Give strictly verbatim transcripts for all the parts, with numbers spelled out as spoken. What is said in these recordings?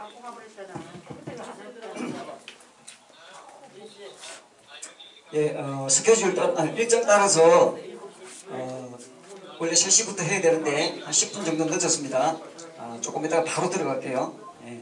예, 어, 스케줄 따, 아니, 일정 따라서 어, 원래 세 시부터 해야 되는데 한 십 분 정도 늦었습니다. 아, 조금 이따가 바로 들어갈게요. 예.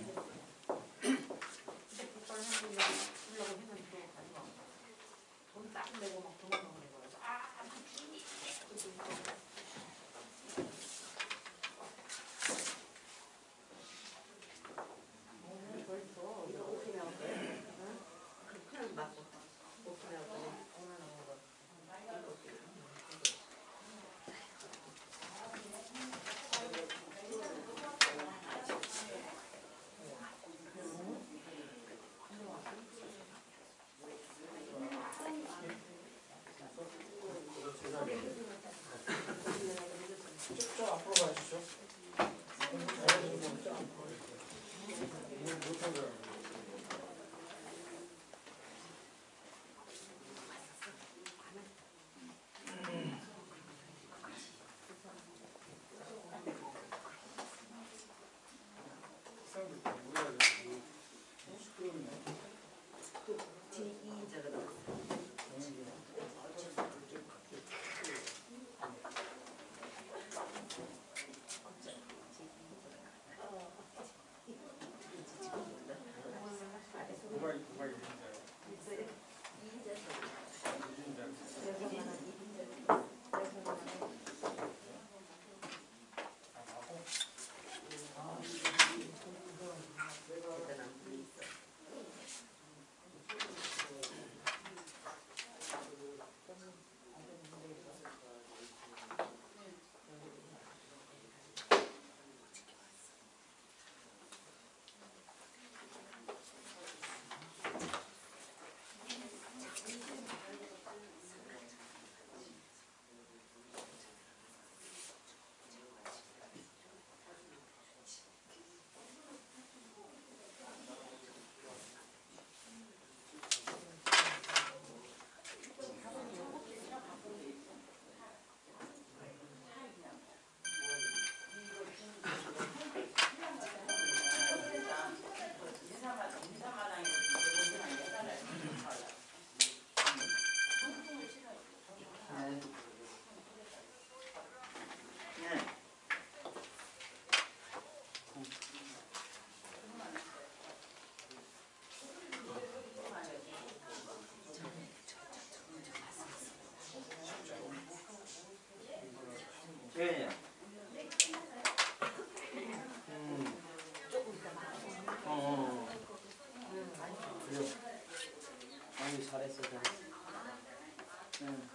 좀 앞으로 가주시죠. 예. 음. 어, 어. 그래요. 아니, 잘했어, 잘했어. 응.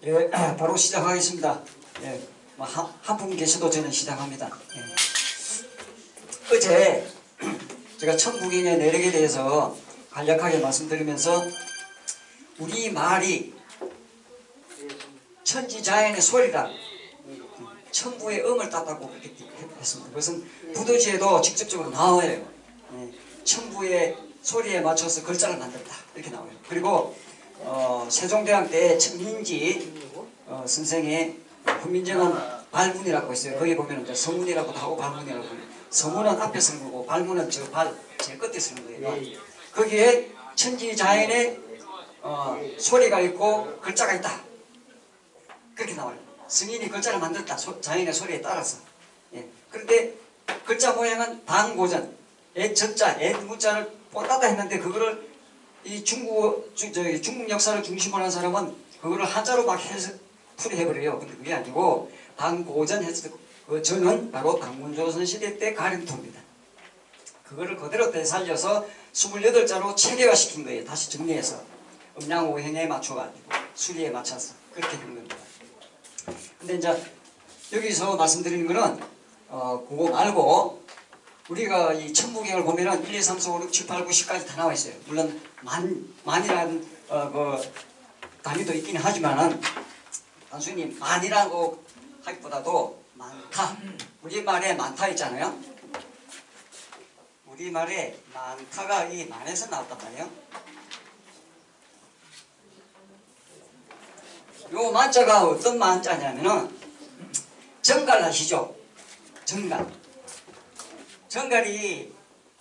예, 바로 시작하겠습니다. 예, 뭐 한, 한 분 계셔도 저는 시작합니다. 예. 어제 제가 천국인의 내력에 대해서 간략하게 말씀드리면서 우리 말이 천지자연의 소리라 천부의 음을 땄다고 그렇게 했습니다. 그것은 부도지에도 직접적으로 나와요. 예, 천부의 소리에 맞춰서 글자를 만들었다 이렇게 나와요. 그리고 어, 세종대왕 때 천민지 어, 선생의 훈민정음 발문이라고 있어요. 거기 보면 이제 서문이라고도 하고 발문이라고 해요. 서문은 앞에 쓰는 거고 발문은 저 발 제일 끝에 쓰는 거예요. 거기에 천지자연의 어, 소리가 있고 글자가 있다 그렇게 나와요. 승인이 글자를 만들었다. 소, 자연의 소리에 따라서. 예. 그런데 글자 모양은 반고전, 옛 전자, 옛 문자를 뽀따다 했는데 그거를 이 중국 주, 저기 중국 역사를 중심으로 한 사람은 그거를 한자로 막 해서 풀이해버려요. 근데 그게 아니고 반고전 해서 그 전은 바로 당문조선 시대 때 가림토입니다. 그거를 그대로 되살려서 스물여덟 자로 체계화시킨 거예요. 다시 정리해서 음양오행에 맞춰가지고 수리에 맞춰서 그렇게 된 겁니다. 근데 이제 여기서 말씀드리는 거는 어, 그거 말고 우리가 이 천부경을 보면은 일, 이, 삼, 사, 오, 육, 칠, 팔, 구, 십까지 다 나와 있어요. 물론 만, 만이라는 어, 그 단위도 있긴 하지만은 단순히 만이라고 하기보다도 많다. 우리말에 많다 있잖아요. 우리말에 많다가 이 만에서 나왔단 말이에요. 요 만자가 어떤 만자냐면은 정갈 아시죠? 정갈. 정갈이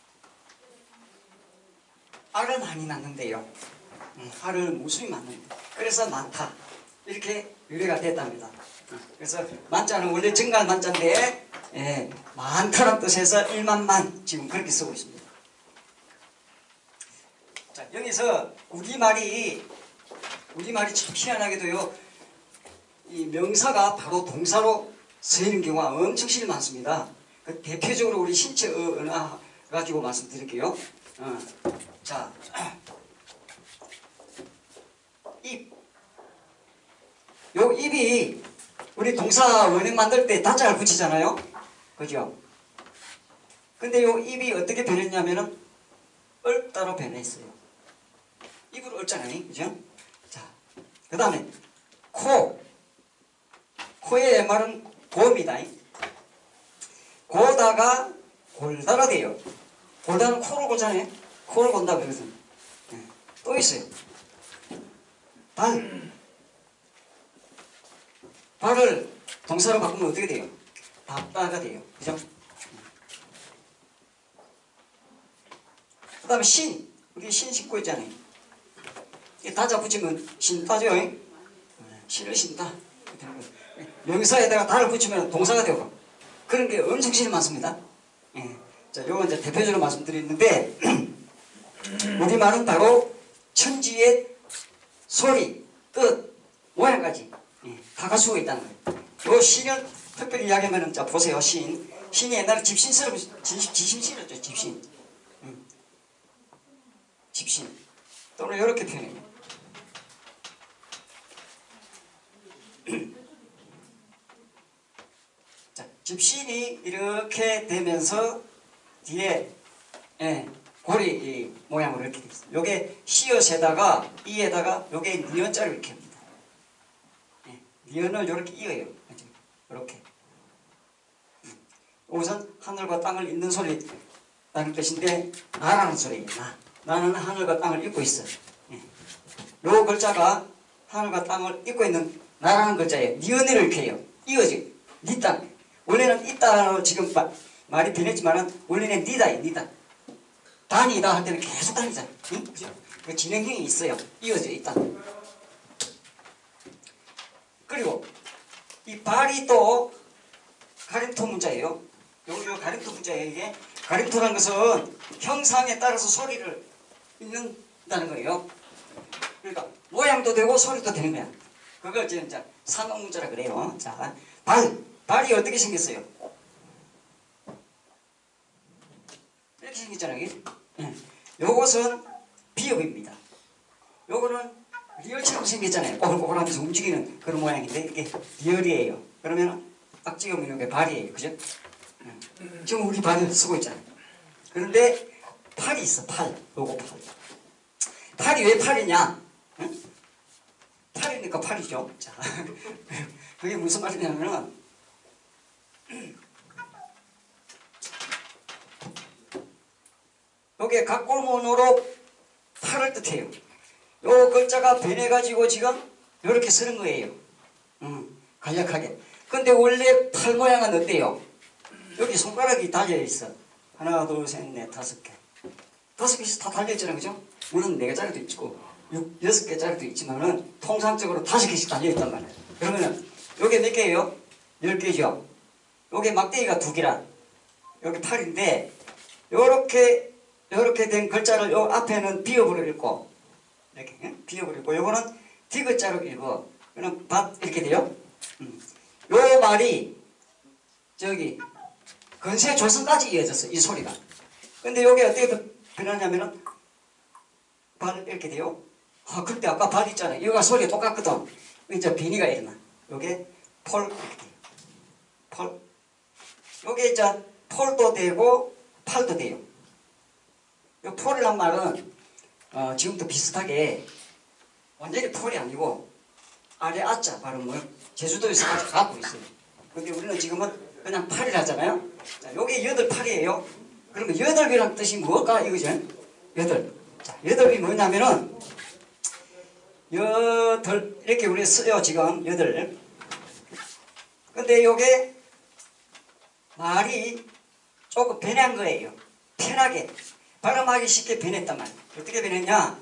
알을 많이 낳는데요. 알을 무수히 낳는데 그래서 많다. 이렇게 유래가 됐답니다. 그래서 만자는 원래 정갈 만자인데 예, 많다는 뜻에서 일만만 지금 그렇게 쓰고 있습니다. 자, 여기서 우리말이 우리말이 참 희한하게도요. 이 명사가 바로 동사로 쓰이는 경우가 엄청 실 많습니다. 그 대표적으로 우리 신체 언어 가지고 말씀드릴게요. 어. 자, 입. 요 입이 우리 동사 원형 만들 때 단자를 붙이잖아요. 그죠? 근데 요 입이 어떻게 변했냐면은 얼따로 변했어요. 입으로 얼잖아요. 그죠? 자, 그 다음에 코. 코의 말은 고입니다. 고다가 골다가 돼요. 골다는 코를 골잖아요. 코를 곤다 그러거든. 네. 또 있어요. 발. 발을 동사로 바꾸면 어떻게 돼요? 닫다가 돼요. 그죠? 그 다음에 신. 우리 신 신고 있잖아요. 다자 붙이면 신다죠. 신을 신다. 명사에다가 다를 붙이면 동사가 되고 그런 게 엄청 실이 많습니다. 예. 자, 요거 이제 대표적으로 말씀드리는데 우리말은 바로 천지의 소리, 뜻, 모양까지 예, 다 갖추고 있다는 거예요. 요 신을 특별히 이야기하면 자 보세요. 신. 신이 옛날에 집신처럼 지심신이었죠. 집신. 음. 집신. 또는 이렇게 표현해요. 자, 집신이 이렇게 되면서 뒤에 예, 고리 이, 모양으로 이렇게 돼 있어요. 요게 시옷에다가 이에다가 요게 니은자를 이렇게 합니다. 예, 니은을 이렇게 이어요. 이렇게. 우선 하늘과 땅을 잇는 소리 라는 뜻인데 나라는 소리예요. 나. 나는 하늘과 땅을 잇고 있어. 예. 요 글자가 하늘과 땅을 잇고 있는 나라는 글자예요. 니은을 이렇게 해요. 이어져. 니 땅. 원래는 있다로 지금 마, 말이 변했지만은 원래는 니다, 니다. 단이다 할 때는 계속 다니잖아. 응? 그죠? 그 진행형이 있어요. 이어져 있다. 그리고 이 발이 또 가림토 문자예요. 요, 요 가림토 문자예요. 이게 가림토라는 것은 형상에 따라서 소리를 읽는다는 거예요. 그러니까 모양도 되고 소리도 되는 거야. 그걸 지금 이제 산업 문자라 그래요. 자, 발. 발이 어떻게 생겼어요? 이렇게 생겼잖아요. 예. 요것은 비읍입니다. 요거는 리얼처럼 생겼잖아요. 꼬불꼬불하면서 움직이는 그런 모양인데 이게 리얼이에요. 그러면 딱 찍으면 이게 발이에요. 그죠? 응. 지금 우리 발을 쓰고 있잖아요. 그런데 팔이 있어. 팔. 요거 팔. 팔이 왜 팔이냐? 응? 팔이니까 팔이죠. 자, 그게 무슨 말이냐면은 요게 각골문으로 팔을 뜻해요. 요 글자가 변해가지고 지금 요렇게 쓰는 거예요. 음, 간략하게. 근데 원래 팔 모양은 어때요? 여기 손가락이 달려있어. 하나, 둘, 셋, 넷, 다섯 개. 다섯 개씩 다 달려있잖아요. 그죠? 물론 네 개짜리도 있고, 육, 여섯 개짜리도 있지만은, 통상적으로 다섯 개씩 달려있단 말이에요. 그러면은, 요게 몇 개예요? 열 개죠? 요게 막대기가 두 개라. 여기 팔인데, 요렇게, 요렇게 된 글자를 요 앞에는 비읍으로 읽고, 이렇게, 응? 비읍으로 읽고, 요거는 디귿자로 읽고, 그냥 밭, 이렇게 돼요. 음. 요 말이, 저기, 근세 조선까지 이어졌어, 이 소리가. 근데 요게 어떻게 변하냐면은, 발 이렇게 돼요. 아, 근데 아까 발 있잖아요. 이거가 소리가 똑같거든. 이제 비니가 일어나. 요게 폴, 이렇게 돼요. 폴. 요게 이제 폴도 되고, 팔도 돼요. 요 폴이란 말은, 어, 지금도 비슷하게, 완전히 폴이 아니고, 아래 아자 발음을 제주도에서 아직 갖고 있어요. 근데 우리는 지금은 그냥 팔이라 하잖아요. 자, 요게 여덟 팔이에요. 그러면 여덟이라는 뜻이 뭘까? 이거죠? 여덟. 자, 여덟이 뭐냐면은, 여덟, 이렇게 우리 써요, 지금, 여덟. 근데 요게 말이 조금 변한 거예요. 편하게. 발음하기 쉽게 변했단 말이에요. 어떻게 변했냐?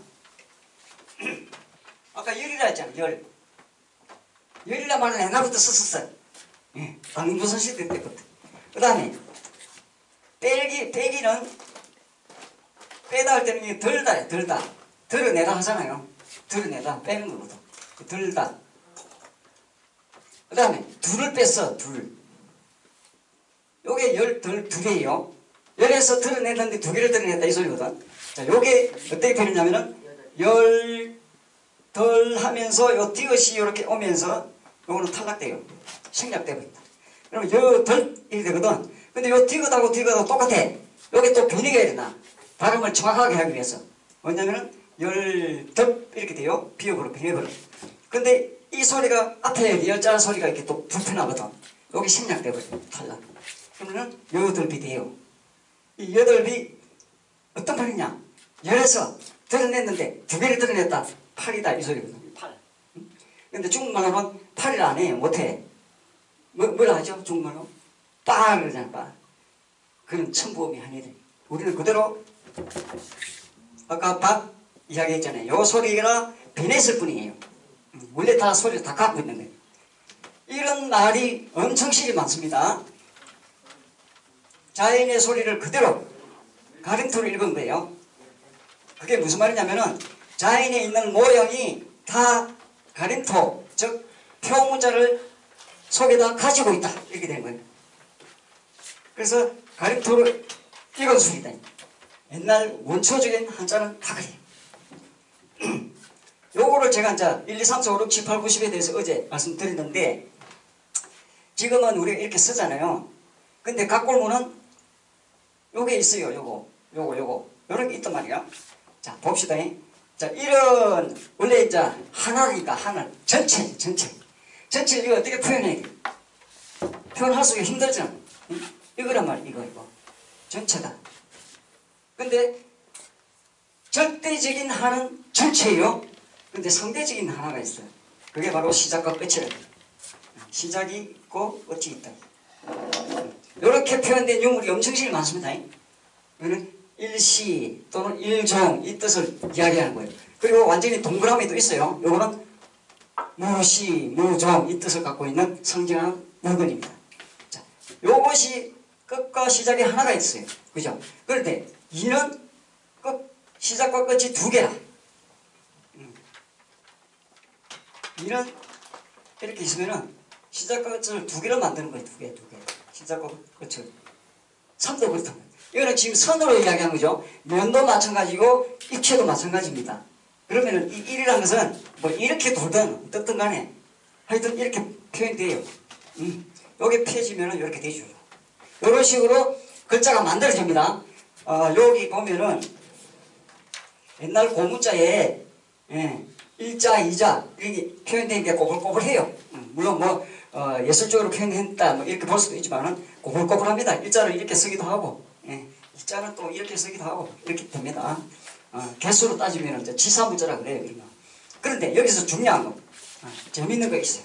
아까 열이라 했잖아, 열. 열이라 말은 옛날부터 썼었어요. 예, 당조선 시대 때부터. 그 다음에, 빼기, 빼기는, 빼다 할 때는 이게 덜다요, 덜다. 덜어내다 하잖아요. 덜어내다, 빼는 거거든. 덜다. 그 다음에, 둘을 뺐어, 둘. 요게 열, 덜, 둘이에요. 열에서 덜어냈는데 두 개를 덜어냈다, 이 소리거든. 자, 요게 어떻게 되느냐면은, 열, 덜 하면서 요 디귿이 이렇게 오면서, 요거는 탈락돼요. 생략되고 있다. 그러면 요 덜, 이렇게 되거든. 근데 요 디귿하고 디귿하고 똑같아. 요게 또 변이가 일어나. 발음을 정확하게 하기 위해서. 뭐냐면은, 열, 덜, 이렇게 돼요. 비읍으로 변해버려. 근데 이 소리가 앞에 리얼자 소리가 이렇게 또 불편하거든. 여기 생략돼버려. 탈락. 그러면은, 여덟비 돼요. 이 여덟비, 어떤 말이냐? 열에서 드러냈는데, 두 개를 드러냈다. 팔이다. 이 소리거든. 팔. 응? 근데 중국말로는 팔을 안 해. 못해. 뭐, 뭘 하죠? 중국말로? 빠 그러잖아, 빠. 그건 천부음이 아니래. 우리는 그대로, 아까 밥 이야기했잖아요. 요 소리가 변했을 뿐이에요. 원래 다 소리를 다 갖고 있는 거예요. 이런 말이 엄청 실이 많습니다. 자연의 소리를 그대로 가림토로 읽은 거예요. 그게 무슨 말이냐면은 자연에 있는 모형이 다 가림토, 즉 표문자를 속에다 가지고 있다. 이렇게 된 거예요. 그래서 가림토로 읽은 소리다. 옛날 원초적인 한자는 다 그래요. 요거를 제가 이제 일, 이, 삼, 사, 오, 육, 칠, 팔, 구, 십에 대해서 어제 말씀드렸는데 지금은 우리가 이렇게 쓰잖아요. 근데 각골문은 요게 있어요. 요거, 요거, 요거. 요런 게 있단 말이야. 자, 봅시다. 자, 이런, 원래 이제 하나니까 하나. 전체, 전체. 전체를 이거 어떻게 표현해? 표현할 수가 힘들잖아. 응? 이거란 말이야. 이거, 이거. 전체다. 근데 절대적인 하는 전체예요. 근데 상대적인 하나가 있어요. 그게 바로 시작과 끝이래요. 시작이 있고 끝이 있다. 이렇게 표현된 유물이 엄청 실 많습니다. 이거는 일시 또는 일종 이 뜻을 이야기하는 거예요. 그리고 완전히 동그라미도 있어요. 이거는 무시, 무종 이 뜻을 갖고 있는 성질하는 물건입니다. 자, 요것이 끝과 시작이 하나가 있어요. 그죠? 그런데 이는 끝, 시작과 끝이 두 개라. 음. 이는 이렇게 있으면은 시작과 끝을 두 개로 만드는 거예요. 두 개, 두 개. 시작과 끝을. 삼도 그렇다고요. 이거는 지금 선으로 이야기한 거죠. 면도 마찬가지고 입체도 마찬가지입니다. 그러면은 이 일이라는 것은 뭐 이렇게 돌든 떴든 간에 하여튼 이렇게 표현돼요. 음. 요게 펴지면은 이렇게 되죠. 이런 식으로 글자가 만들어집니다. 어, 여기 보면은 옛날 고문자에 예, 일자, 이자 이렇게 표현된 게 꼬불꼬불해요. 음, 물론 뭐 어, 예술적으로 표현했다 뭐 이렇게 볼 수도 있지만은 꼬불꼬불합니다. 일자를 이렇게 쓰기도 하고, 예, 이자는 또 이렇게 쓰기도 하고 이렇게 됩니다. 어, 개수로 따지면 이제 지사문자라 그래요. 그러면. 그런데 여기서 중요한 거, 어, 재밌는 거 있어요.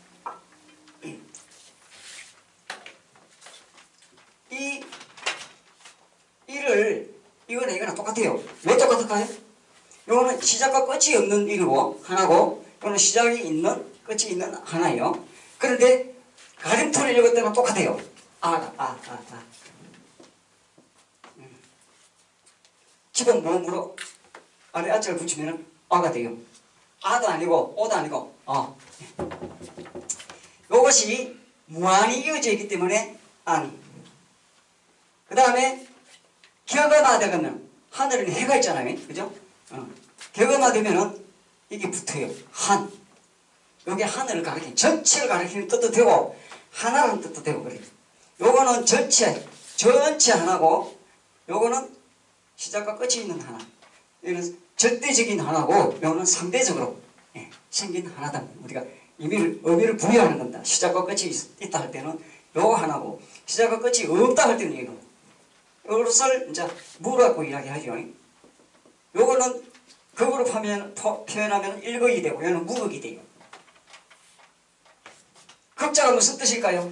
이 이를 이거는 이거는 똑같아요. 왜 똑같을까요? 이거는 시작과 끝이 없는 일이고 하나고, 이거는 시작이 있는 끝이 있는 하나예요. 그런데 가림투를 읽을 때는 똑같아요. 아가 아, 아, 아. 음. 기본 모음으로 아래 아자를 붙이면 아가 돼요. 아도 아니고 오도 아니고 어. 이것이 무한히 이어져 있기 때문에 안. 그 다음에 격언화되면 하늘에는 해가 있잖아요. 그죠? 어. 격언화되면은 이게 붙어요. 한. 요게 하늘을 가리키는, 전체를 가리키는 뜻도 되고 하나라는 뜻도 되고 그래요. 요거는 전체, 전체 하나고, 요거는 시작과 끝이 있는 하나. 이거는 절대적인 하나고, 요거는 상대적으로 예, 생긴 하나다. 우리가 의미를, 의미를 부여하는 겁니다. 시작과 끝이 있다 할 때는 요거 하나고, 시작과 끝이 없다 할 때는 이거. 이것을 이제 무라고 이야기하죠. 요거는 극으로 표현, 표현하면 일극이 되고, 요는 무극이 돼요. 극자가 무슨 뜻일까요?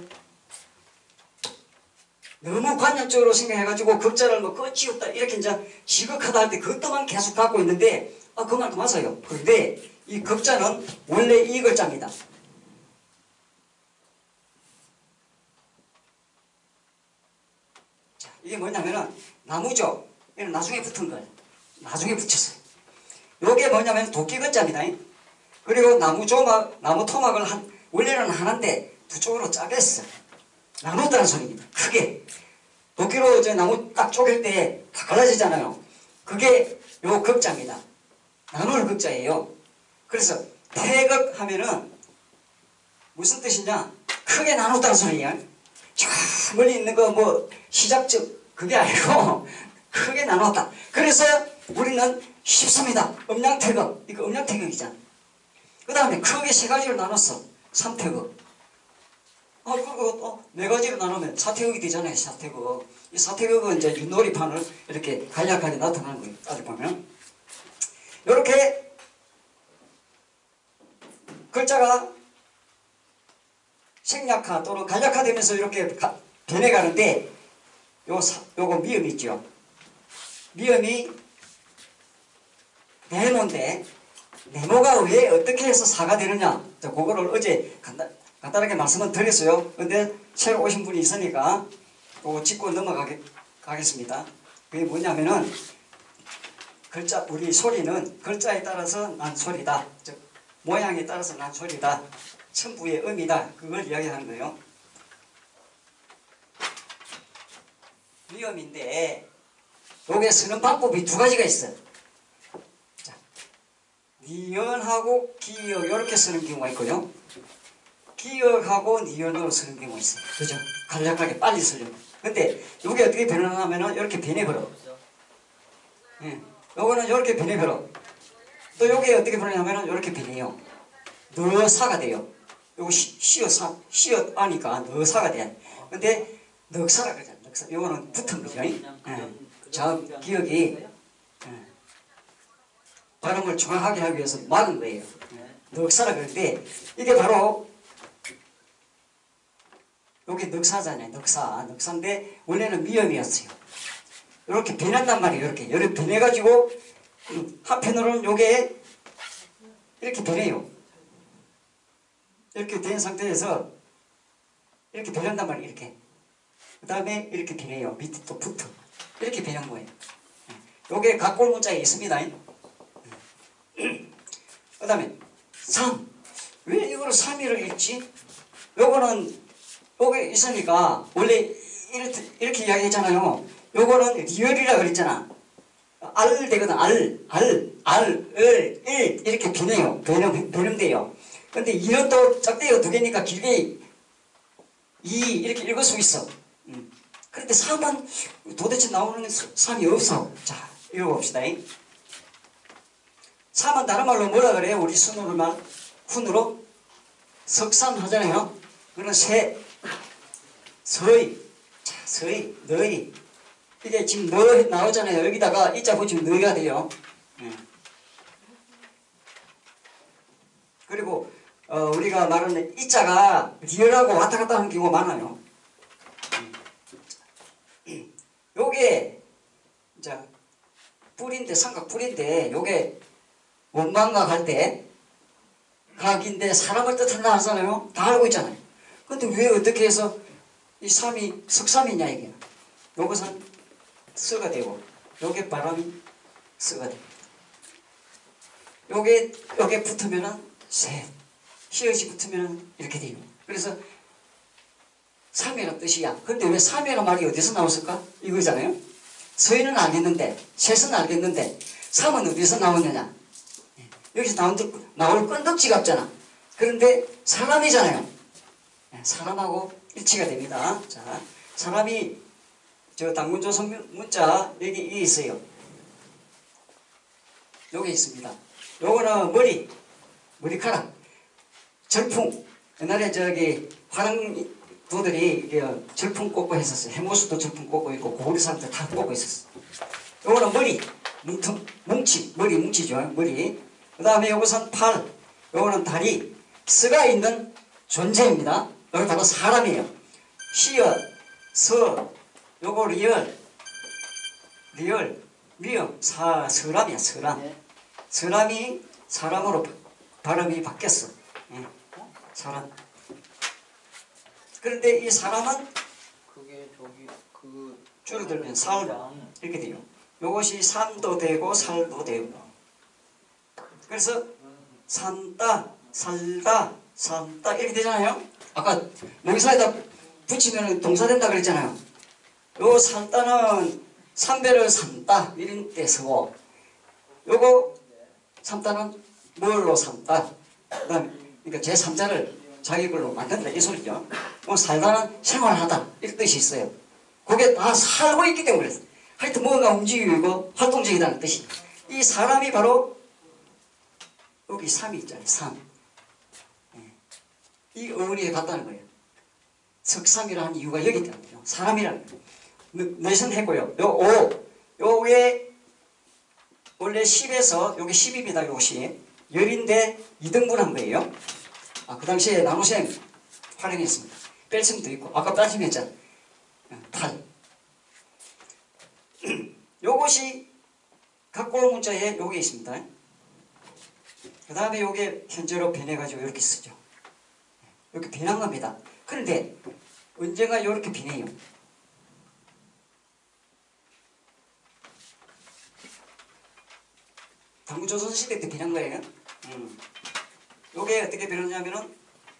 너무 관념적으로 생각해가지고 극자를 뭐 끝이 없다 이렇게 이제 시극하다 할 때 그 뜻만 계속 갖고 있는데, 아, 그 말도 맞아요. 그런데 이 극자는 원래 이 글자입니다. 자, 이게 뭐냐면은 나무죠. 이는 나중에 붙은 거예요. 나중에 붙였어요. 요게 뭐냐면 도끼 글자입니다. 그리고 나무 조막, 나무 토막을 한 원래는 하나인데 두 쪽으로 짜겠어. 나눴다는 소리입니다. 크게. 도끼로 이제 나무 딱 쪼갤 때 다 갈라지잖아요. 그게 요 극자입니다. 나눌 극자예요. 그래서 태극 하면은 무슨 뜻이냐? 크게 나눴다는 소리예요. 저 멀리 있는 거 뭐 시작적 그게 아니고 크게 나눴다. 그래서 우리는 쉽습니다. 음양태극. 이거 음양태극이잖아. 그 다음에 크게 세 가지로 나눴어. 삼태극. 아, 그리고 또 네 가지로 나누면 사태극이 되잖아요. 사태극. 이 사태극은 이제 윷놀이판을 이렇게 간략하게 나타나는 거예요. 따져 보면. 이렇게 글자가 생략화 또는 간략화되면서 이렇게 가, 변해가는데, 요, 사, 요거 미음 있죠. 미음이 네모인데, 네모가 왜 어떻게 해서 사가 되느냐. 그거를 어제 간단, 간단하게 말씀을 드렸어요. 근데 새로 오신 분이 있으니까 그거 짚고 넘어가겠습니다. 그게 뭐냐면은, 글자, 우리 소리는 글자에 따라서 난 소리다. 즉, 모양에 따라서 난 소리다. 천부의 음이다. 그걸 이야기하는 거예요. 미음인데, 여기에 쓰는 방법이 두 가지가 있어요. 자, 니은하고 기역, 이렇게 쓰는 경우가 있고요. 기역하고 니은으로 쓰는 경우가 있어요. 그죠? 간략하게 빨리 쓰려면. 근데, 이게 어떻게 변하냐면은, 이렇게 변해버려. 예. 요거는 이렇게 변해버려. 또 요게 어떻게 변하냐면은, 이렇게 변해요. 너사가 돼요. 요거 시어사, 시어 아니까 너사가 돼. 근데, 넉사라 그러잖아. 넉사. 요거는 붙은 거죠. 예. 저 기억이, 예. 발음을 정확하게 하기 위해서 막은 거예요. 넉사라 그러는데, 이게 바로, 요게 넉사잖아요. 넉사. 넉사인데, 원래는 미음이었어요. 이렇게 변한단 말이에요. 이렇게. 이렇게 변해가지고, 한편으로는 요게, 이렇게 변해요. 이렇게 된 상태에서, 이렇게 변한단 말이에요. 이렇게. 그 다음에 이렇게 변해요. 밑에 또 붙어. 이렇게 변한 거예요. 요게 각골 문자에 있습니다. 그 다음에, 삼. 왜 이거를 삼위를 읽지? 요거는, 요게 있으니까, 원래 이렇게, 이렇게 이야기했잖아요. 요거는 리얼이라 그랬잖아. 알 되거든. 알, 알, 알, 을, 일 이렇게 변해요. 변형, 변형돼요. 근데 이는 또 짝대기가 두 개니까 길게 이 이렇게 읽을 수 있어. 음. 그런데 삼은 도대체 나오는 삼이 없어. 자, 읽어봅시다. 삼은 다른 말로 뭐라 그래요? 우리 순으로만 훈으로 석삼 하잖아요. 그러면 새, 서의, 자, 서의, 너희. 이게 지금 너 나오잖아요. 여기다가 이자 붙이면 너희가 돼요. 음. 그리고 어, 우리가 말하는 이자가 리얼하고 왔다 갔다 하는 경우가 많아요. 음. 요게 자 뿌리인데 삼각 뿌리인데 요게 원망각 할 때 각인데 사람을 뜻한다 하잖아요. 다 알고 있잖아요. 근데 왜 어떻게 해서 이 삼이 석삼이냐 이게. 요것은 서가 되고 요게 바람이 서가 됩니다. 요게 요게 붙으면은 셋. 히읗이 붙으면 이렇게 돼요. 그래서 삼이라는 뜻이야. 근데 왜 삼이라는 말이 어디서 나왔을까? 이거잖아요. 서희는 알겠는데, 셋은 알겠는데, 삼은 어디서 나왔느냐? 여기서 나온, 나올 건덕지가 없잖아. 그런데 사람이잖아요. 사람하고 일치가 됩니다. 자, 사람이, 저 단문조선 문자, 여기 이게 있어요. 여기 있습니다. 요거는 머리, 머리카락. 절풍. 옛날에 저기 화랑부들이 절풍 꽂고 했었어요. 해모수도 절풍 꽂고 있고 고구리 사람들 다 꽂고 있었어. 요거는 머리, 뭉텅, 뭉치, 머리 뭉치죠. 머리. 그 다음에 요것은 팔, 요거는 다리. 스가 있는 존재입니다. 여기 바로 사람이에요. 시어, 서, 요거 리얼, 리얼, 미음, 사, 서람이야, 서람. 서람이 사람으로 발음이 바뀌었어. 예. 사람. 그런데 이 사람은 그게 저기 그 줄어들면 살 이렇게 돼요. 요것이 산도 되고 살도 되고. 그래서 산다, 살다, 산다 이렇게 되잖아요. 아까 모의사에다 붙이면 동사 된다 그랬잖아요. 요 산다는 삼배를 산다 이런 때 쓰고, 요거 삼다는 뭘로 삼다. 그다음에 그러니까 제삼자를 자기 걸로 만든다 이 소리죠. 뭐 살다는 생활하다 이런 뜻이 있어요. 그게 다 살고 있기 때문에 그랬어요. 하여튼 뭔가 움직이고 활동적이다는 뜻이. 이 사람이 바로 여기 삼이 있잖아요. 삼. 이 어원이 같다는 거예요. 석삼이라는 이유가 여기 있다는 거예요. 사람이라는 거예요. 넷은 했고요. 요 오. 요게 원래 십에서 요게 십입니다. 요것이. 열인데 이등분한 거예요. 아, 그 당시에 나무생 활용했습니다. 뺄셈도 있고, 아까 따짐했잖아. 팔. 요것이 각골 문자에 요게 있습니다. 그 다음에 요게 현재로 변해가지고 이렇게 쓰죠. 이렇게 변한 겁니다. 그런데 언젠가 이렇게 변해요. 당구조선시대 때 변한 거예요. 음. 요게 어떻게 변하냐면은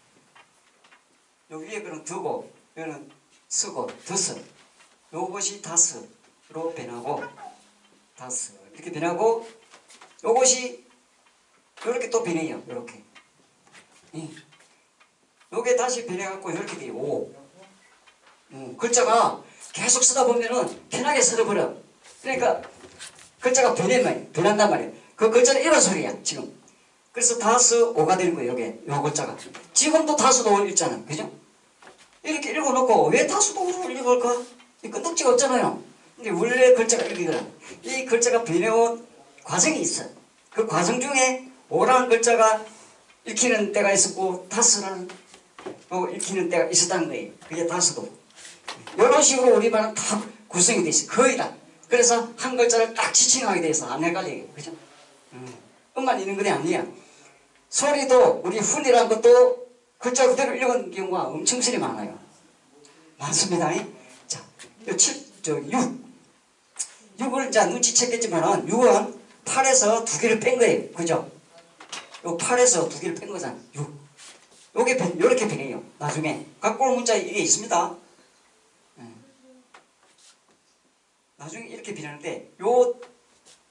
요 위에 그런 드고 여기는 쓰고 드스 요것이 다스로 변하고 다스 이렇게 변하고 요것이 요렇게 또 변해요. 요렇게 예. 요게 다시 변해갖고 이렇게 돼요. 오. 음, 글자가 계속 쓰다 보면은 편하게 써버려. 그러니까 글자가 변해 말이에요. 변한단 말이에요. 그 글자는 이런 소리야 지금. 그래서 다스 오가 되는 거예요. 요게 요 글자가. 지금도 다스도 읽잖아. 그죠? 이렇게 읽어놓고 왜 다스도를 읽을까? 이 끈덕지가 없잖아요. 근데 원래 글자가 읽기거나 이 글자가 변해온 과정이 있어요. 그 과정 중에 오라는 글자가 읽히는 때가 있었고 다스라는 어, 읽히는 때가 있었다는 거예요. 그게 다스도. 이런 식으로 우리말은 다 구성이 돼 있어요. 거의 다. 그래서 한 글자를 딱 지칭하게 돼서 안 헷갈리게. 그죠? 음. 음만 있는 건 아니야. 소리도 우리 훈이라는 것도 글자 그대로 읽은 경우가 엄청스레 많아요. 많습니다. 자, 요 칠, 저 육. 육을 이제 눈치챘겠지만은 육은 팔에서 두 개를 뺀 거예요. 그죠? 요 팔에서 두 개를 뺀 거잖아. 육. 요게 변, 요렇게 변해요. 나중에. 각골 문자에 이게 있습니다. 네. 나중에 이렇게 변하는데 요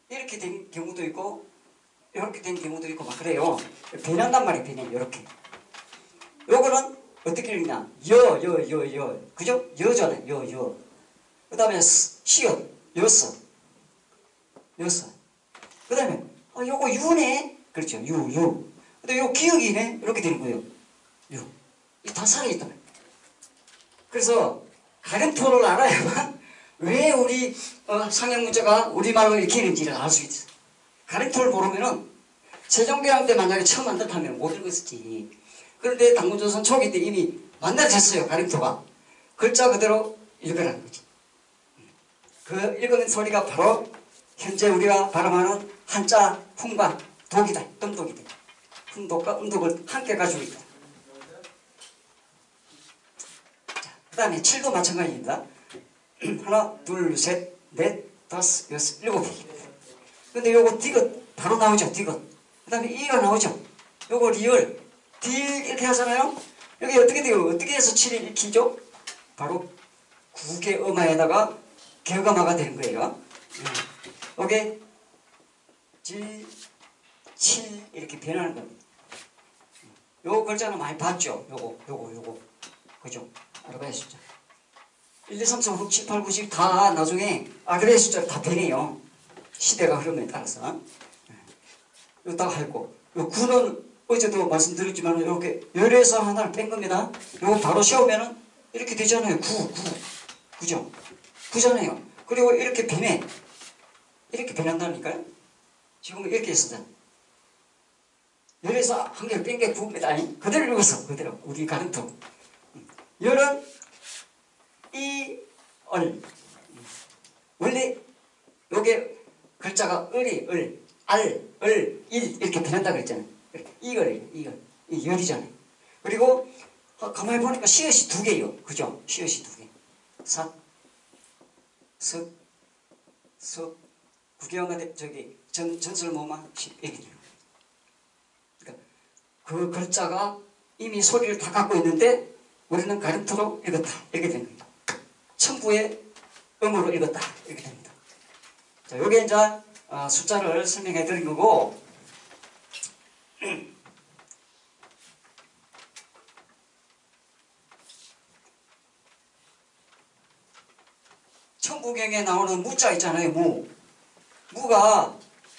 이렇게 된 경우도 있고 이렇게 된 경우도 있고 막 그래요. 변한단 말이에요. 변해. 이렇게. 요거는 어떻게 읽냐? 여, 여, 여, 여. 그죠? 여잖아요. 여, 여. 그 다음에 시옷. 여서. 여서. 그 다음에 아, 요거 유네. 그렇죠. 유, 유. 근데 요 기억이네. 이렇게 되는 거예요. 유. 이 다 살아있단 말이에요. 그래서 가림토를 알아야만 왜 우리 어, 상형문자가 우리말로 이렇게 있는지를 알 수 있어. 가림토를 모르면은 세종대왕 때 만약에 처음 만들었다면 못 읽었지. 그런데 당군조선 초기 때 이미 만들어졌어요. 가림토가. 글자 그대로 읽으라는 거지. 그 읽는 소리가 바로 현재 우리가 발음하는 한자 훈과 독이다. 음독이다. 훈독과 음독을 함께 가지고 있다. 그 다음에 칠도 마찬가지입니다. 하나, 둘, 셋, 넷, 다섯, 여섯, 일곱. 근데 요거 디귿 바로 나오죠. 디귿. 그 다음에 이가 나오죠. 요거 리을. 디 이렇게 하잖아요. 여기 어떻게 돼요? 어떻게 해서 칠을 익히죠? 바로 국의 음화에다가 결감화가 되는 거예요. 요게 질, 칠 이렇게 변하는 겁니다. 요 글자는 많이 봤죠? 요거, 요거, 요거. 그죠? 알아봐야 숫자. 일, 이, 삼, 사, 오, 육, 칠, 팔, 구, 십 다 나중에 아그레 숫자를 다 변해요. 시대가 흐름에 따라서. 요 딱 했고. 요 구는 어제도 말씀드렸지만 이렇게 열에서 하나를 뺀 겁니다. 요거 바로 세우면은 이렇게 되잖아요. 구, 구. 그죠? 구잖아요. 그리고 이렇게 변해. 이렇게 변한다니까요. 지금 이렇게 했었잖아요. 열에서 한 개를 뺀 게 구입니다. 그대로 읽었어. 그대로. 우리 가림토. 열은 이, 얼. 원래 요게 글자가 을이 을, 알, 을, 일 이렇게 변한다 그랬잖아요. 이걸이에요. 이걸. 이 열이잖아요. 그리고 가만히 보니까 시옷이 두 개예요. 그죠? 시옷이 두 개. 사, 석, 석, 구경가 저기 전, 전설모마 십 이렇게. 그러니까 그 글자가 이미 소리를 다 갖고 있는데 우리는 가림토로 읽었다. 이렇게 됩니다. 천부의 음으로 읽었다. 이렇게 됩니다. 자, 요게 이제 어, 숫자를 설명해 드린 거고, 천부경에 나오는 무자 있잖아요. 무. 무가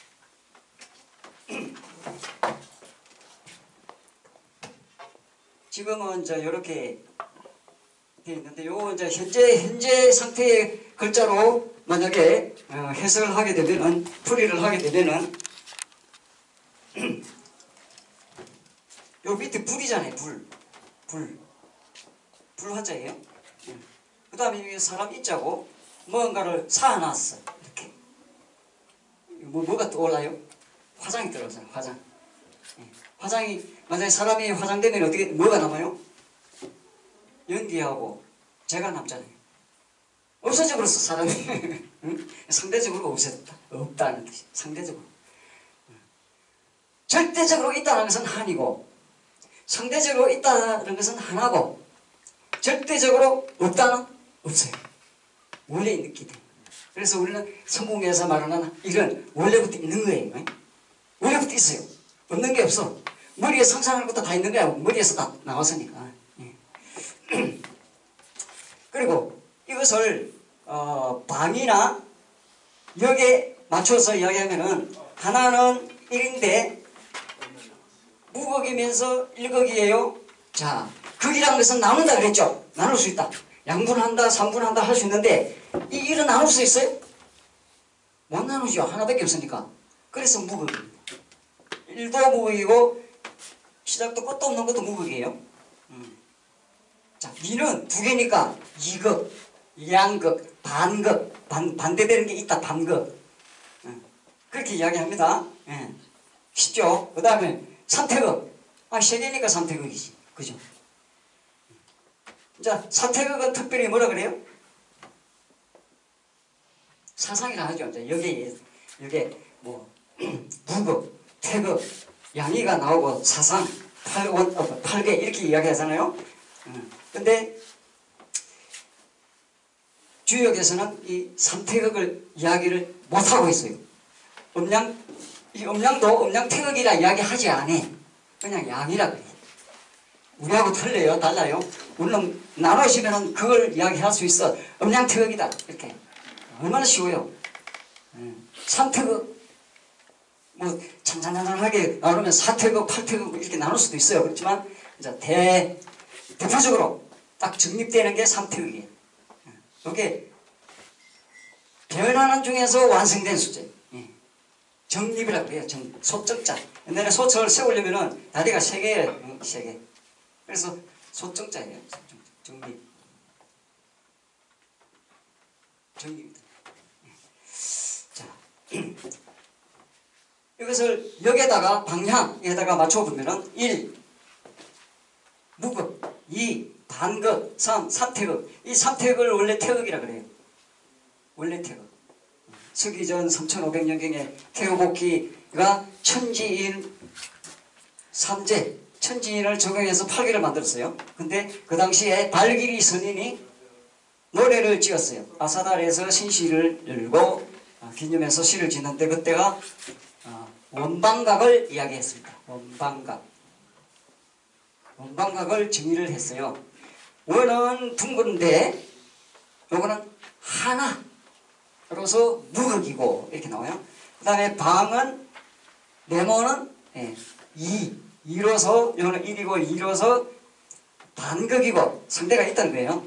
지금은 이제 이렇게 되어 있는데, 요거 이제 현재 현재 상태의 글자로 만약에 어, 해석을 하게 되면은, 풀이를 하게 되면은 요 밑에 불이잖아요. 불, 불, 불 화자예요. 그 다음에 여기 사람 있자고 뭔가를 사놨어. 이렇게. 뭐, 뭐가 떠올라요? 화장이 떠올라요. 화장. 화장이, 만약에 사람이 화장되면 어떻게, 뭐가 남아요? 연기하고 재가 남잖아요. 없어져 버렸어, 사람이. 응? 상대적으로 없어졌다. 없다는 뜻이. 상대적으로. 절대적으로 있다는 것은 한이고, 상대적으로 있다는 것은 하나고, 절대적으로 없다는 없어요. 원래 있는 게 돼. 그래서 우리는 성공에서 말하는 이건 원래부터 있는 거예요. 응? 원래부터 있어요. 없는 게 없어. 머리에 상상하는 것도 다 있는 거야. 머리에서 다 나왔으니까. 예. 그리고 이것을 어, 방이나 역에 맞춰서 이야기하면은 하나는 일인데 무극이면서 일극이에요. 자, 극이라는 것은 나눈다 그랬죠. 나눌 수 있다. 양분한다, 삼분한다 할 수 있는데 이 일은 나눌 수 있어요? 못 나누죠. 하나밖에 없으니까. 그래서 무극입니다. 일도 무극이고 시작도 끝도 없는 것도 무극이에요. 음. 자, 미는 두 개니까 이극, 양극, 반극, 반, 반대되는 게 있다. 반극. 음. 그렇게 이야기합니다. 예. 쉽죠? 그 다음에 삼태극. 아, 세 개니까 삼태극이지. 그죠? 자, 사태극은 특별히 뭐라 그래요? 사상이라 하죠. 여기에, 여기에 뭐, 무극, 태극, 양의가 나오고 사상, 팔원, 어, 팔계 이렇게 이야기하잖아요. 음. 근데 주역에서는 이 삼태극을 이야기를 못하고 있어요. 음량, 이 음량도 음량 태극이라 이야기하지 않아. 그냥 양이라 그래. 우리하고 틀려요. 달라요. 물론 나누시면은 그걸 이야기할 수 있어. 음량 태극이다. 이렇게. 얼마나 쉬워요. 삼 태극. 뭐 잔잔잔하게 나누면 사 태극, 팔 태극 이렇게 나눌 수도 있어요. 그렇지만 이제 대, 대표적으로 딱 정립되는 게 삼 태극이에요. 이게 변하는 중에서 완성된 수제. 정립이라고 해요. 정, 소정자. 옛날에 소철을 세우려면은 다리가 세 개예요. 세 개. 그래서 소정자예요. 정립. 정립입니다. 자, 이것을 여기에다가 방향에다가 맞춰보면은 일. 무극. 이. 반극. 삼. 삼태극. 이 삼태극을 원래 태극이라 그래요. 원래 태극. 서기전 삼천오백 년경에 태호복기가 천지인 삼재, 천지인을 적용해서 팔기를 만들었어요. 근데 그 당시에 발길이 선인이 노래를 지었어요. 아사달에서 신시를 열고 기념해서 시를 짓는데 그때가 원방각을 이야기했습니다. 원방각. 원방각을 정의를 했어요. 원은 둥근데 요거는 하나. 그래서 무극이고 이렇게 나와요. 그 다음에 방은 네모는 예, 이, 이로서 이거는 일이고 이로서 반극이고 상대가 있다는 거예요.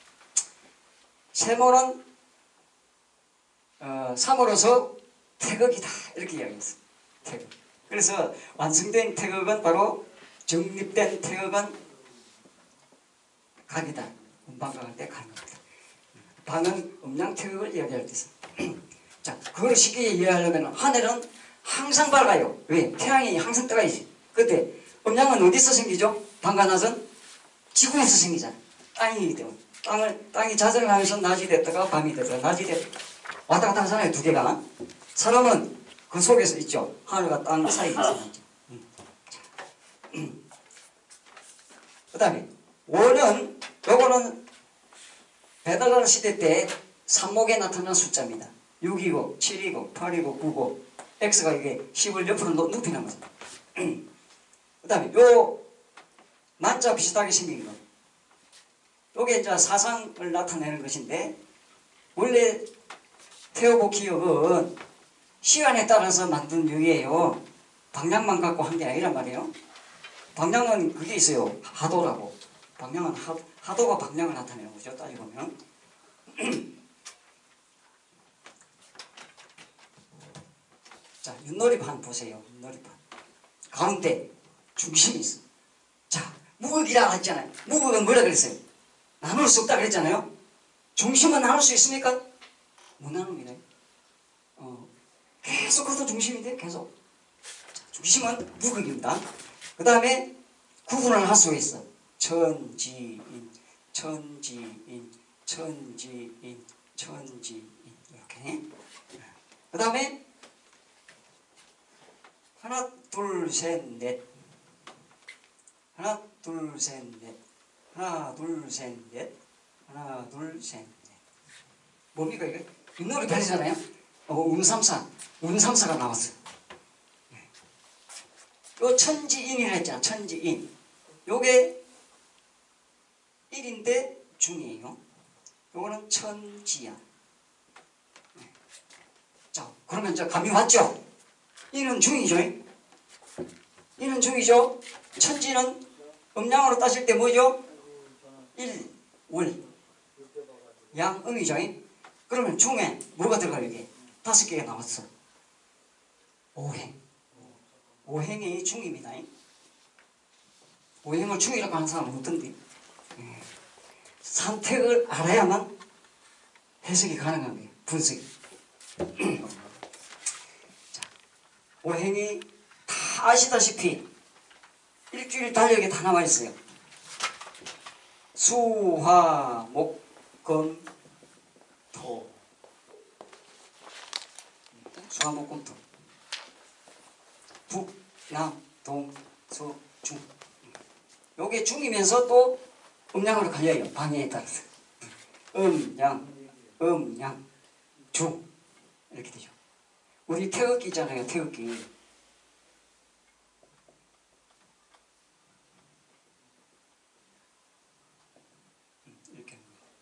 세모는 어, 삼으로서 태극이다 이렇게 이야기했어요. 태극. 그래서 완성된 태극은 바로 정립된 태극은 각이다. 음방각할 때 각입니다. 방은 음량 태극을 이야기할 때 있어. 자, 그걸 쉽게 이해하려면 하늘은 항상 밝아요. 왜? 태양이 항상 떠가 있지. 근데 음량은 어디서 생기죠? 방과 낮은 지구에서 생기잖아. 땅이기 때문에. 땅을, 땅이 자전하면서 낮이 됐다가 밤이 됐다가 낮이 됐다가 왔다 갔다 하잖아요. 두 개가. 사람은 그 속에서 있죠. 하늘과 땅 사이에서 있죠. 그 다음에 원은 요거는 배달라는 시대 때 삼목에 나타난 숫자입니다. 육이고 칠이고 팔이고 구고 X가 이게 십을 옆으로 눕히는 거죠. 그 다음에 요 만자 비슷하게 생긴 거. 요게 이제 사상을 나타내는 것인데 원래 태호복 기억은 시간에 따라서 만든 유예요. 방향만 갖고 한 게 아니란 말이에요. 방향은 그게 있어요. 하도라고. 방향은 하, 하도가 방향을 나타내는 거죠. 따지고 보면. 자, 윷놀이판 보세요. 윷놀이판. 가운데 중심이 있어. 자, 무극이라 했잖아요. 무극은 뭐라 그랬어요? 나눌 수 없다 그랬잖아요. 중심은 나눌 수 있습니까? 못 나눕니다. 어, 계속 그것도 중심인데 계속. 자, 중심은 무극입니다. 그 다음에 구분을 할 수가 있어. 천지인, 천지인, 천지인, 천지인 이렇게. 그 다음에 하나, 둘, 셋, 넷. 하나, 둘, 셋, 넷. 하나, 둘, 셋, 넷. 하나, 둘, 셋, 넷. 뭡니까 이게? 윷놀이 펴잖아요. 어, 운삼사, 운삼사가 나왔어요. 요 천지인이라 했잖아. 천지인. 요게 일인데 중이에요. 요거는 천지야. 자, 그러면 이제 감이 왔죠? 이는 중이죠. 이는 중이죠. 천지는 음량으로 따질 때 뭐죠? 일, 월, 양, 음이죠. 그러면 중에 뭐가 들어가요? 이게 다섯 개가 나왔어. 오행. 오행이 중입니다. 오행을 중이라고 하는 사람은 없던데. 선택을 알아야만 해석이 가능한 거예요. 분석이. 자, 오행이 다 아시다시피 일주일 달력에 다 나와 있어요. 수, 화, 목, 금, 토. 수, 화, 목, 금, 토. 북, 남, 동, 서, 중. 요게 중이면서 또 음량으로 갈려요. 방향에 따라서. 음, 양, 음, 양, 중. 이렇게 되죠. 우리 태극기 있잖아요. 태극기. 이렇게.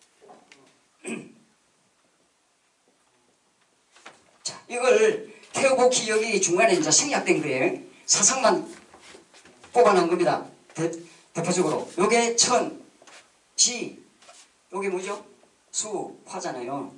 자, 이걸 태극기 여기 중간에 이제 생략된 거예요. 사상만 뽑아낸 겁니다. 대, 대표적으로. 요게 천, 지, 요게 뭐죠? 수, 화잖아요.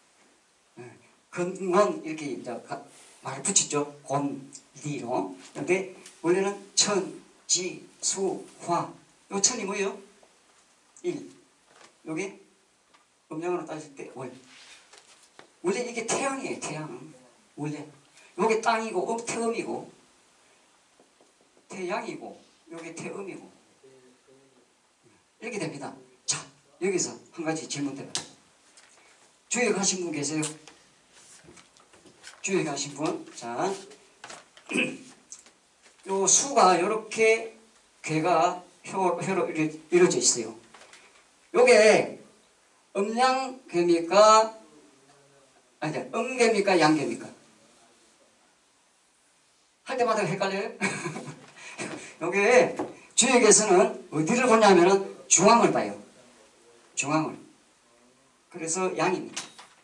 근원 이렇게 이제 말 붙였죠. 곤, 리로. 근데 원래는 천, 지, 수, 화. 요 천이 뭐예요? 일. 요게 음양으로 따질 때 월. 원래 이게 태양이에요. 태양. 원래. 요게 땅이고 음, 태음이고 태양이고 요게 태음이고 이렇게 됩니다. 자, 여기서 한 가지 질문 드려요. 주역하신 분 계세요? 주역하신 분. 자, 요 수가 이렇게 괴가 혀, 혀로 이루어져 있어요. 요게 음양괴입니까? 아니, 음괴입니까? 양괴입니까? 할 때마다 헷갈려요? 요게 주역에서는 어디를 보냐면은 중앙을 봐요. 중앙을. 그래서 양입니다.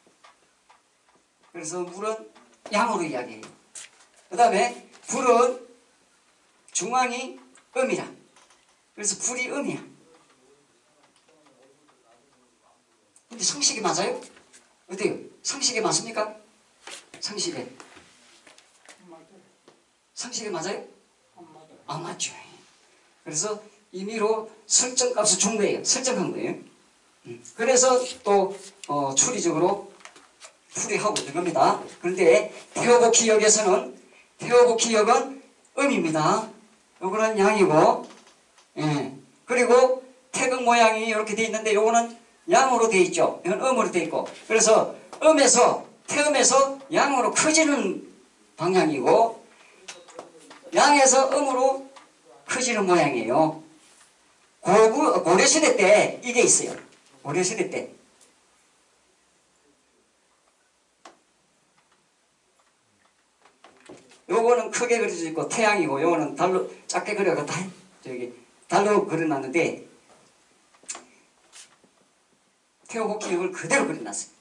그래서 물은 양으로 이야기해요. 그 다음에 불은 중앙이 음이라. 그래서 불이 음이야. 근데 상식이 맞아요? 어때요? 상식에 맞습니까? 상식에. 상식에 맞아요? 안 맞죠. 그래서 임의로 설정값을 준 거예요. 설정한 거예요. 그래서 또 어, 추리적으로 풀이하고 있는 겁니다. 그런데 태어복기역에서는 태어복기역은 음입니다. 요거는 양이고, 예. 그리고 태극 모양이 이렇게 돼 있는데 요거는 양으로 돼 있죠. 이건 음으로 돼 있고. 그래서 음에서 태음에서 양으로 커지는 방향이고 양에서 음으로 커지는 모양이에요. 고구, 고려시대 때 이게 있어요. 고려시대 때. 요거는 크게 그려져 있고 태양이고 요거는 달로 작게 그려가 달, 저기 달로 그려놨는데 태호복기역을 그대로 그려놨어요.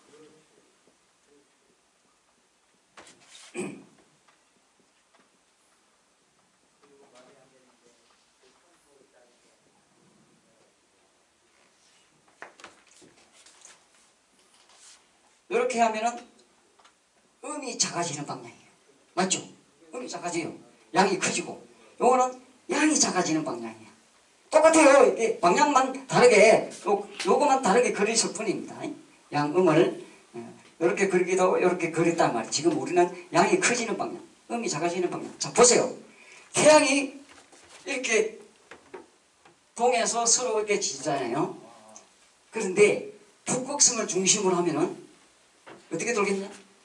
이렇게 하면은 음이 작아지는 방향이에요. 맞죠? 음이 작아져요. 양이 커지고. 요거는 양이 작아지는 방향이에요. 똑같아요. 이게 방향만 다르게, 요, 요거만 다르게 그리실 뿐입니다. 양음을 이렇게 그리기도 하고 이렇게 그렸단 말이에요. 지금 우리는 양이 커지는 방향, 음이 작아지는 방향. 자, 보세요. 태양이 이렇게 동에서 서로 이렇게 지잖아요. 그런데 북극성을 중심으로 하면은 어떻게 돌겠냐?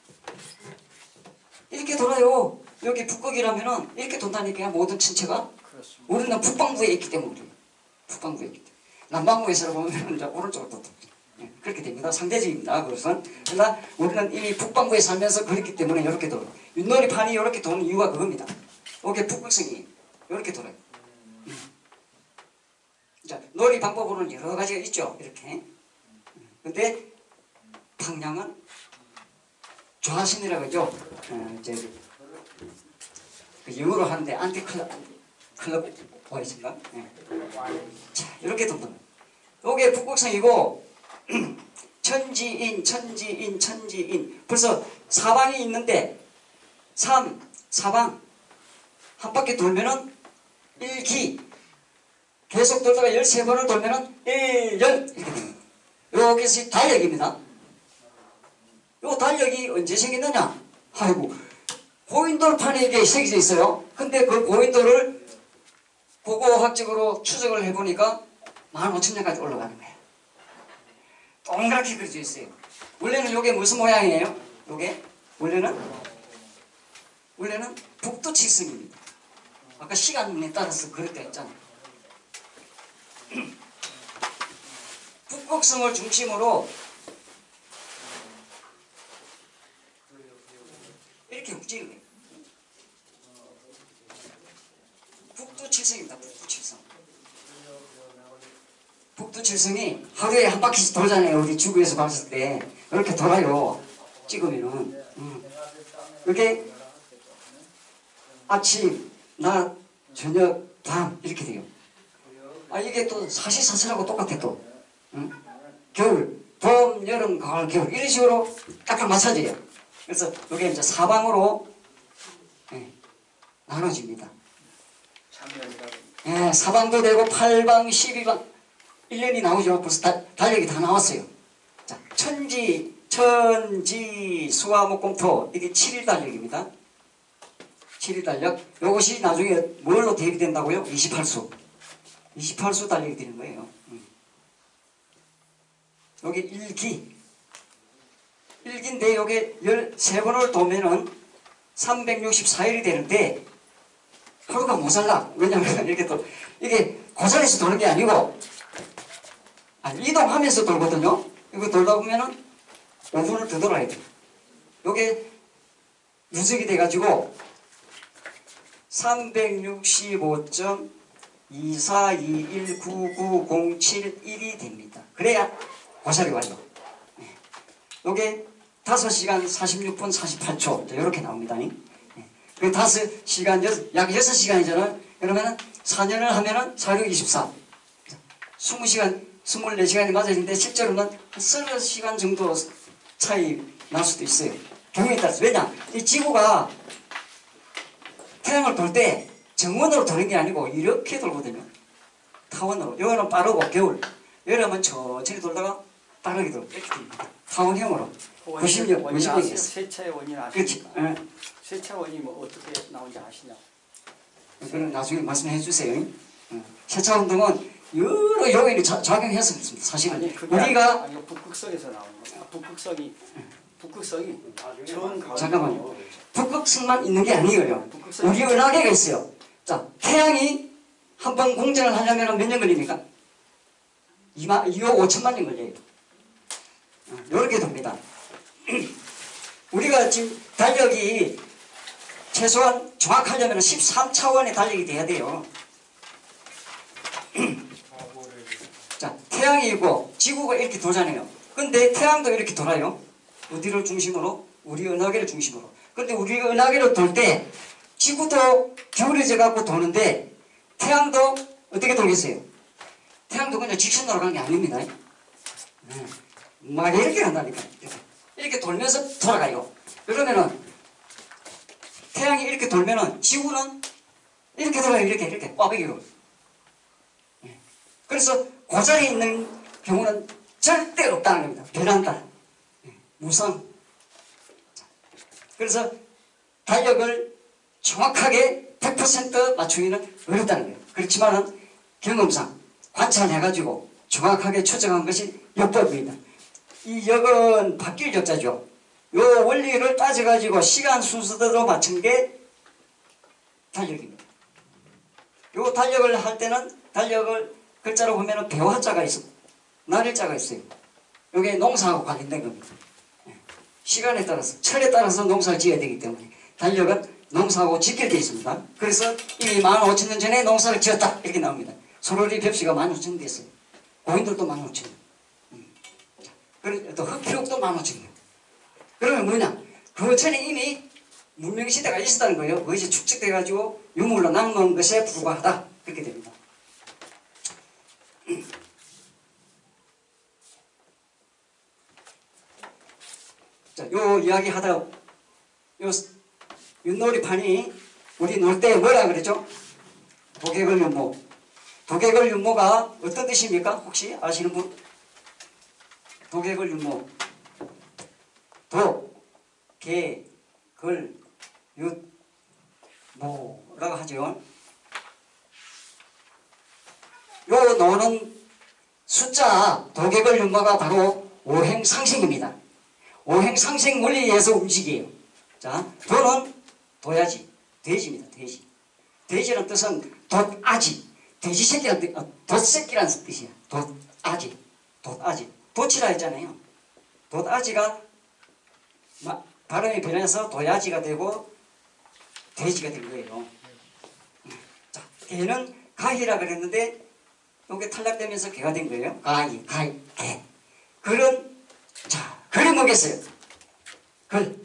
이렇게 돌아요. 여기 북극이라면은 이렇게 돈다니까 모든 천체가. 그렇습니다. 우리는 북방부에 있기 때문에 북방부에 있기 때문에 남방부에서 보면 이제 오른쪽으로 또 네, 그렇게 됩니다. 상대적입니다. 그것은. 그러나 우리는 이미 북방부에 살면서 그렇기 때문에 이렇게 돌아요. 윷놀이판이 이렇게 도는 이유가 그겁니다. 이게 북극성이 이렇게 돌아요. 음. 자, 놀이 방법으로는 여러 가지가 있죠. 이렇게. 근데 방향은 좌신이라고 하죠. 어, 이제 그 영어로 하는데 안티클럽 클럽 보이신가? 네. 자, 이렇게 돕니다. 요게 북극성이고 천지인, 천지인, 천지인. 벌써 사방이 있는데 삼, 사방 한 바퀴 돌면은 일기 계속 돌다가 열세 번을 돌면은 일열 이렇게 됩니다. 여기서 달력입니다. 요 달력이 언제 생겼느냐? 아이고 고인돌판에 이게 새겨져 있어요. 근데 그 고인돌을 고고학적으로 추적을 해보니까 만 오천 년까지 올라가는 거예요. 동그랗게 그려져 있어요. 원래는 요게 무슨 모양이에요? 요게 원래는 원래는 북두칠성입니다. 아까 시간에 따라서 그랬다 했잖아요. 북극성을 중심으로 이렇게 움직이는 북두칠성이 하루에 한 바퀴씩 돌잖아요. 우리 지구에서 봤을 때 이렇게 돌아요. 찍으면은 음. 이렇게 아침, 낮, 저녁, 밤 이렇게 돼요. 아 이게 또 사시사철하고 똑같아 또. 응? 겨울, 봄, 여름, 가을, 겨울 이런 식으로 딱딱 맞춰져요. 그래서 이게 이제 사방으로 예, 나눠집니다. 예, 사방도 되고 팔방, 십이방 일 년이 나오죠. 벌써 다, 달력이 다 나왔어요. 자, 천지, 천지, 수화목금토 이게 칠 일 달력입니다. 칠 일 달력. 이것이 나중에 뭘로 대비된다고요? 이십팔 수. 이십팔 수 달력이 되는 거예요. 음. 여기 일기. 일기인데 여기 십삼 번을 도면은 삼백육십사 일이 되는데 하루가 모자라. 왜냐면 이렇게 또 이게 고자리에서 도는 게 아니고 아니, 이동하면서 돌거든요. 이거 돌다 보면은 오 분을 더 돌아야 돼. 요게 누적이 돼가지고 삼백육십오 점 이사이일 구구공칠일이 됩니다. 그래야 고사리 완료. 네. 요게 다섯 시간 사십육 분 사십팔 초 이렇게 나옵니다. 네. 그 다섯 시간 약 여섯 시간이잖아요. 그러면은 사 년을 하면은 사, 육, 이십사 이십 시간 이십사 시간이 맞아지는데 실제로는 한 서너 시간 정도 차이 날 수도 있어요. 경우에 따라서. 왜냐? 이 지구가 태양을 돌 때 정원으로 도는 게 아니고 이렇게 돌거든요. 타원으로. 여기는 빠르고 겨울. 여름은 천천히 돌다가 빠르게 돌고 이렇게 됩니다. 타원형으로. 구십 년, 구십 년 됐어요. 세차의 원인 아시죠? 그렇지. 예. 세차 원인이 뭐 어떻게 나온지 아시냐? 그건 나중에 말씀해 주세요. 어. 세차 운동은 여러 요인이 자, 작용해서 그렇습니다. 사실은 아니, 그게 우리가 아니, 북극성에서 나오는 거야. 북극성이 북극성이 전 가을 잠깐만요. 북극성만 있는 게 아니에요. 북극성이 우리 은하계가 있어요. 자, 태양이 한 번 공전을 하려면 몇 년 걸립니까? 이만, 이억 오천만 년 걸려요. 어, 이렇게 됩니다. 우리가 지금 달력이 최소한 정확하려면 십삼 차원의 달력이 돼야 돼요. 자, 태양이 있고 지구가 이렇게 돌잖아요. 근데 태양도 이렇게 돌아요. 어디를 중심으로? 우리 은하계를 중심으로. 근데 우리 은하계를 돌 때 지구도 기울어져 갖고 도는데 태양도 어떻게 돌겠어요? 태양도 그냥 직선으로 가는 게 아닙니다. 네. 막 이렇게 간다니까. 이렇게 돌면서 돌아가요. 그러면은 태양이 이렇게 돌면은 지구는 이렇게 돌아요. 이렇게 이렇게 꽈배기로. 네. 그래서 고자리에 있는 경우는 절대 없다는 겁니다. 변한다. 네. 무상. 그래서 달력을 정확하게 백 퍼센트 맞추기는 어렵다는 거예요. 그렇지만은 경험상 관찰해가지고 정확하게 추정한 것이 역법입니다. 이 역은 바뀔 역자죠. 요 원리를 따져가지고 시간 순서대로 맞춘 게 달력입니다. 요 달력을 할 때는 달력을 글자로 보면은 배화자가 있어, 날일자가 있어요. 요게 농사하고 관련된 겁니다. 시간에 따라서, 철에 따라서 농사를 지어야 되기 때문에 달력은 농사하고 직결되어 있습니다. 그래서 이미 만 오천 년 전에 농사를 지었다 이렇게 나옵니다. 소로리 벽시가 만 오천 년 됐어요. 고인들도 만 오천 년. 음. 그리고 또 흑표옥도 만 오천 년. 그러면 뭐냐? 그 전에 이미 문명시대가 있었다는 거예요. 그것이 축적돼가지고 유물로 남는 것에 불과하다. 그렇게 됩니다. 자, 요 이야기 하다가 요 윷놀이판이 우리 놀 때 뭐라 그랬죠? 도개걸 윤모. 도개걸 윤모가 어떤 뜻입니까? 혹시 아시는 분? 도개걸 윤모. 도, 개, 걸, 윷, 모라고 하죠. 요 노는 숫자 도개걸 윤모가 바로 오행상생입니다. 오행상생 원리에 의해서 움직여요. 자, 도는 도야지, 돼지입니다. 돼지. 돼지라는 뜻은 돛아지, 돼지 새끼라는 뜻, 어, 돛새끼라는 뜻이야. 돛아지, 돛아지. 돛이라 했잖아요. 돛아지가 마, 발음이 변해서 도야지가 되고 돼지가 된 거예요. 자, 개는 가희라 그랬는데 요게 탈락되면서 개가 된 거예요. 가이, 가이, 개. 글은, 자, 글이 뭐겠어요? 글.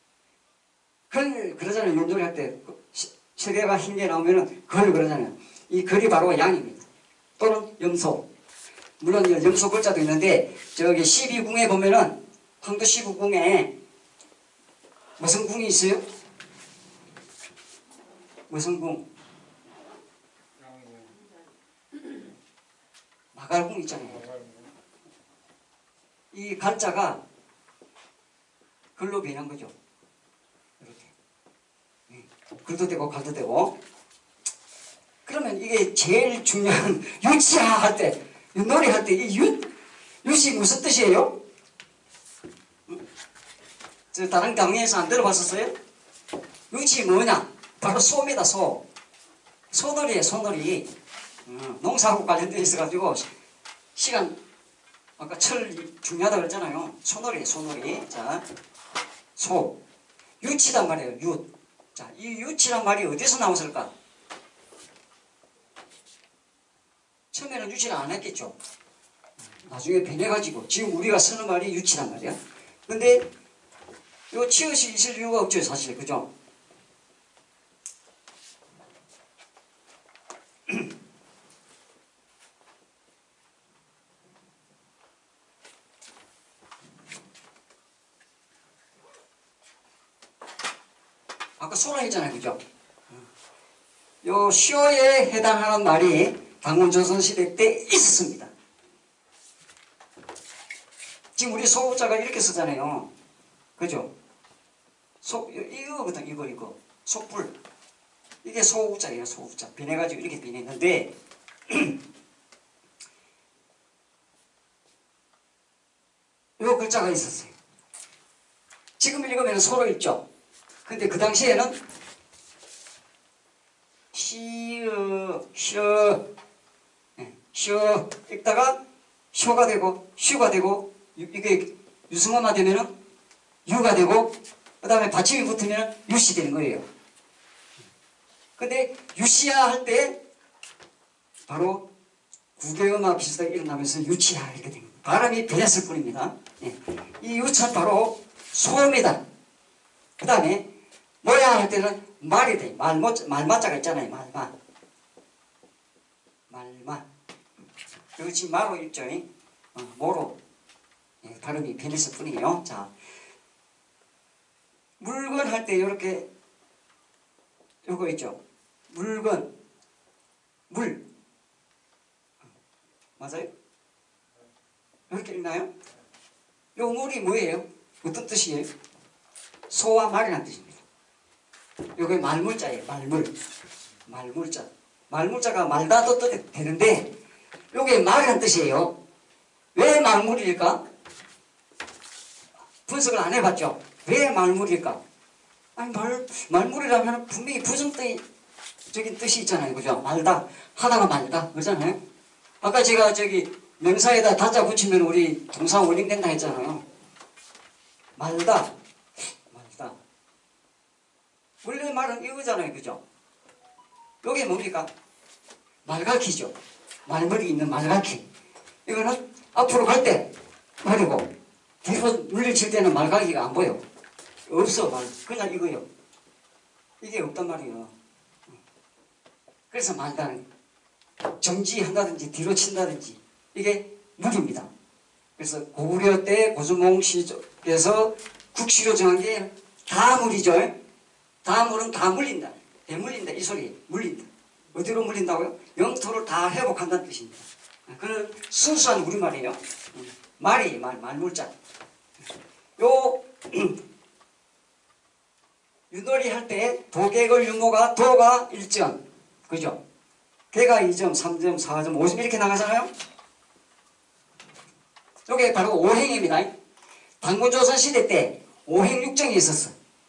글, 그러잖아요. 윰놀이 할 때. 세 개가 흰 게 나오면은 글 그러잖아요. 이 글이 바로 양입니다. 또는 염소. 물론 염소 글자도 있는데, 저기 십이 궁에 보면은, 황도 십이 궁에 무슨 궁이 있어요? 무슨 궁? 마갈궁 있잖아요. 이 갈자가 글로 변한 거죠. 이렇게. 글도 되고 갈도 되고. 그러면 이게 제일 중요한 유치하 할 때, 윷놀이 할 때 이 윷, 윷이 무슨 뜻이에요? 저 다른 강의에서 안 들어봤었어요? 윷이 뭐냐? 바로 소입니다. 소. 소놀이에요. 소놀이. 어, 농사하고 관련되어 있어가지고 시간 아까 철 중요하다고 그랬잖아요. 소놀이 소놀이. 자, 소. 윷이란 말이에요. 윷. 자, 이 윷이란 말이 어디서 나왔을까? 처음에는 윷이를 안 했겠죠. 나중에 변해가지고 지금 우리가 쓰는 말이 윷이란 말이야. 근데 요 치읓이 있을 이유가 없죠. 사실. 그죠? 아까 소라 했잖아요. 그죠? 요 쇼에 해당하는 말이 당군조선시대 때 있었습니다. 지금 우리 소자가 이렇게 쓰잖아요. 그죠? 소, 이거거든, 이거, 이거. 소불. 이게 소우자예요, 소우자. 변해가지고 이렇게 변했는데, 요 글자가 있었어요. 지금 읽으면 소로 읽죠? 근데 그 당시에는 시으, 쉬어, 쉬어 읽다가 쇼가 되고, 슈가 되고, 이게 유승어만 되면은 유가 되고, 그 다음에 받침이 붙으면 유시 되는 거예요. 근데 유시야 할 때 바로 구개음과 비슷하게 일어나면서 유치야 이렇게 됩니다. 발음이 변했을 뿐입니다. 예. 이 유천 바로 소입니다. 그 다음에 뭐야 할 때는 말이 돼. 말모, 말마자가 있잖아요. 말마. 말마. 그리고 지금 마로 읽죠. 어, 모로. 예, 발음이 변했을 뿐이에요. 자, 물건 할 때 이렇게 요거 있죠. 물건, 물. 맞아요? 이렇게 읽나요? 요 물이 뭐예요? 어떤 뜻이에요? 소와 말이라는 뜻입니다. 요게 말물자예요. 말물. 말물자. 말물자가 말다도 되는데 요게 말이라는 뜻이에요. 왜 말물일까? 분석을 안 해봤죠? 왜 말물일까? 아니 말, 말물이라면 분명히 부정적인 뜻이 있잖아요. 그죠? 말다. 하다가 말다. 그러잖아요? 아까 제가 저기 명사에다 다자 붙이면 우리 동사 원링된다 했잖아요. 말다. 말다. 원래 말은 이거잖아요. 그죠? 요게 뭡니까? 말갈퀴죠. 말머리 있는 말갈퀴. 이거는 앞으로 갈 때 말이고 뒤로 물리칠 때는 말갈퀴가 안 보여. 없어. 말. 그냥 이거요. 이게 없단 말이에요. 그래서 말다는 정지한다든지 뒤로 친다든지 이게 물입니다. 그래서 고구려 때 고주몽 시에서 국시로 정한 게 다 물이죠. 다 물은 다 물린다. 대물린다. 이 소리. 물린다. 어디로 물린다고요? 영토를 다 회복한다는 뜻입니다. 그는 순수한 우리말이에요. 말이 말, 말물자. 요 윷놀이 할 때 도객을 유모가 도가 일 점, 그죠? 개가 이 점, 삼 점, 사 점, 오 점 이렇게 나가잖아요. 이게 바로 오행입니다. 당군조선 시대 때 오행 육정이 있었어.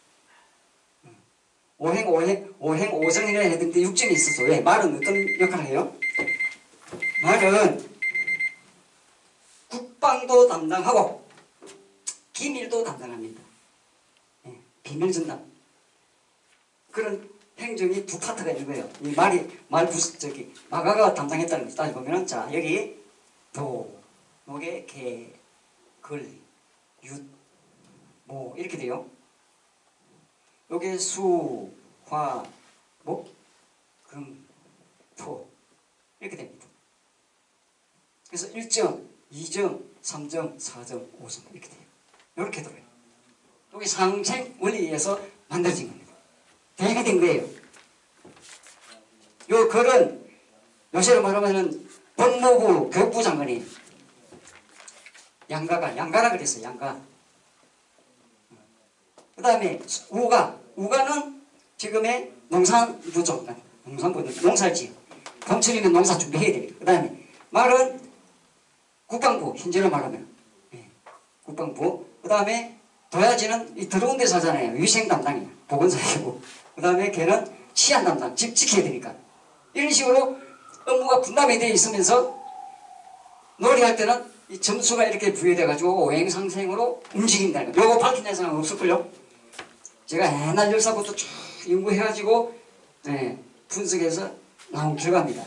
오행, 오행, 오행, 오정이라 해야 되는데 육정이 있었어. 왜? 말은 어떤 역할을 해요? 말은 국방도 담당하고 기밀도 담당합니다. 예, 비밀 전담. 그런 행정이 두 파트가 있는 거예요. 이 말이 말 부스 저기 마가가 담당했다는 거 따져보면은 자 여기 도, 목에 개, 글, 윷, 모 이렇게 돼요. 요게 수, 화, 목, 금, 토 이렇게 됩니다. 그래서 일 점, 이 점, 삼 점, 사 점, 오 점 이렇게 돼요. 이렇게 들어요. 여기 상생 원리에 의해서 만들어진 겁니다. 대비된 거예요. 요 글은 요새로 말하면은 법무부 교육부 장관이 양가가 양가라 그랬어요. 양가. 그 다음에 우가 우가는 지금의 농산부 장관, 농산부 농사지. 봄철이면 농사 준비해야 됩니다. 그 다음에 말은 국방부 현재로 말하면 예, 국방부. 그 다음에 도야지는 이 더러운 데 사잖아요. 위생 담당이야. 보건사이고. 그 다음에 걔는 치안 담당. 집 지켜야 되니까. 이런 식으로 업무가 분담이 되어 있으면서 놀이할 때는 이 점수가 이렇게 부여돼가지고 오행상생으로 움직인다는 거. 요거 밝힌 사람 없을걸요? 제가 옛날 열사부터 쭉 연구해가지고 네, 분석해서 나온 결과입니다.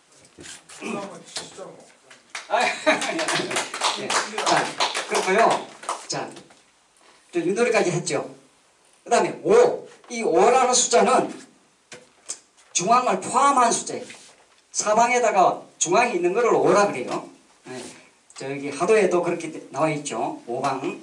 아, 네. 자, 그렇고요. 자, 윷놀이까지 했죠. 그 다음에 오. 이 오라는 숫자는 중앙을 포함한 숫자예요. 사방에다가 중앙이 있는 것을 오라 그래요. 네. 저기 하도에도 그렇게 나와 있죠. 오방.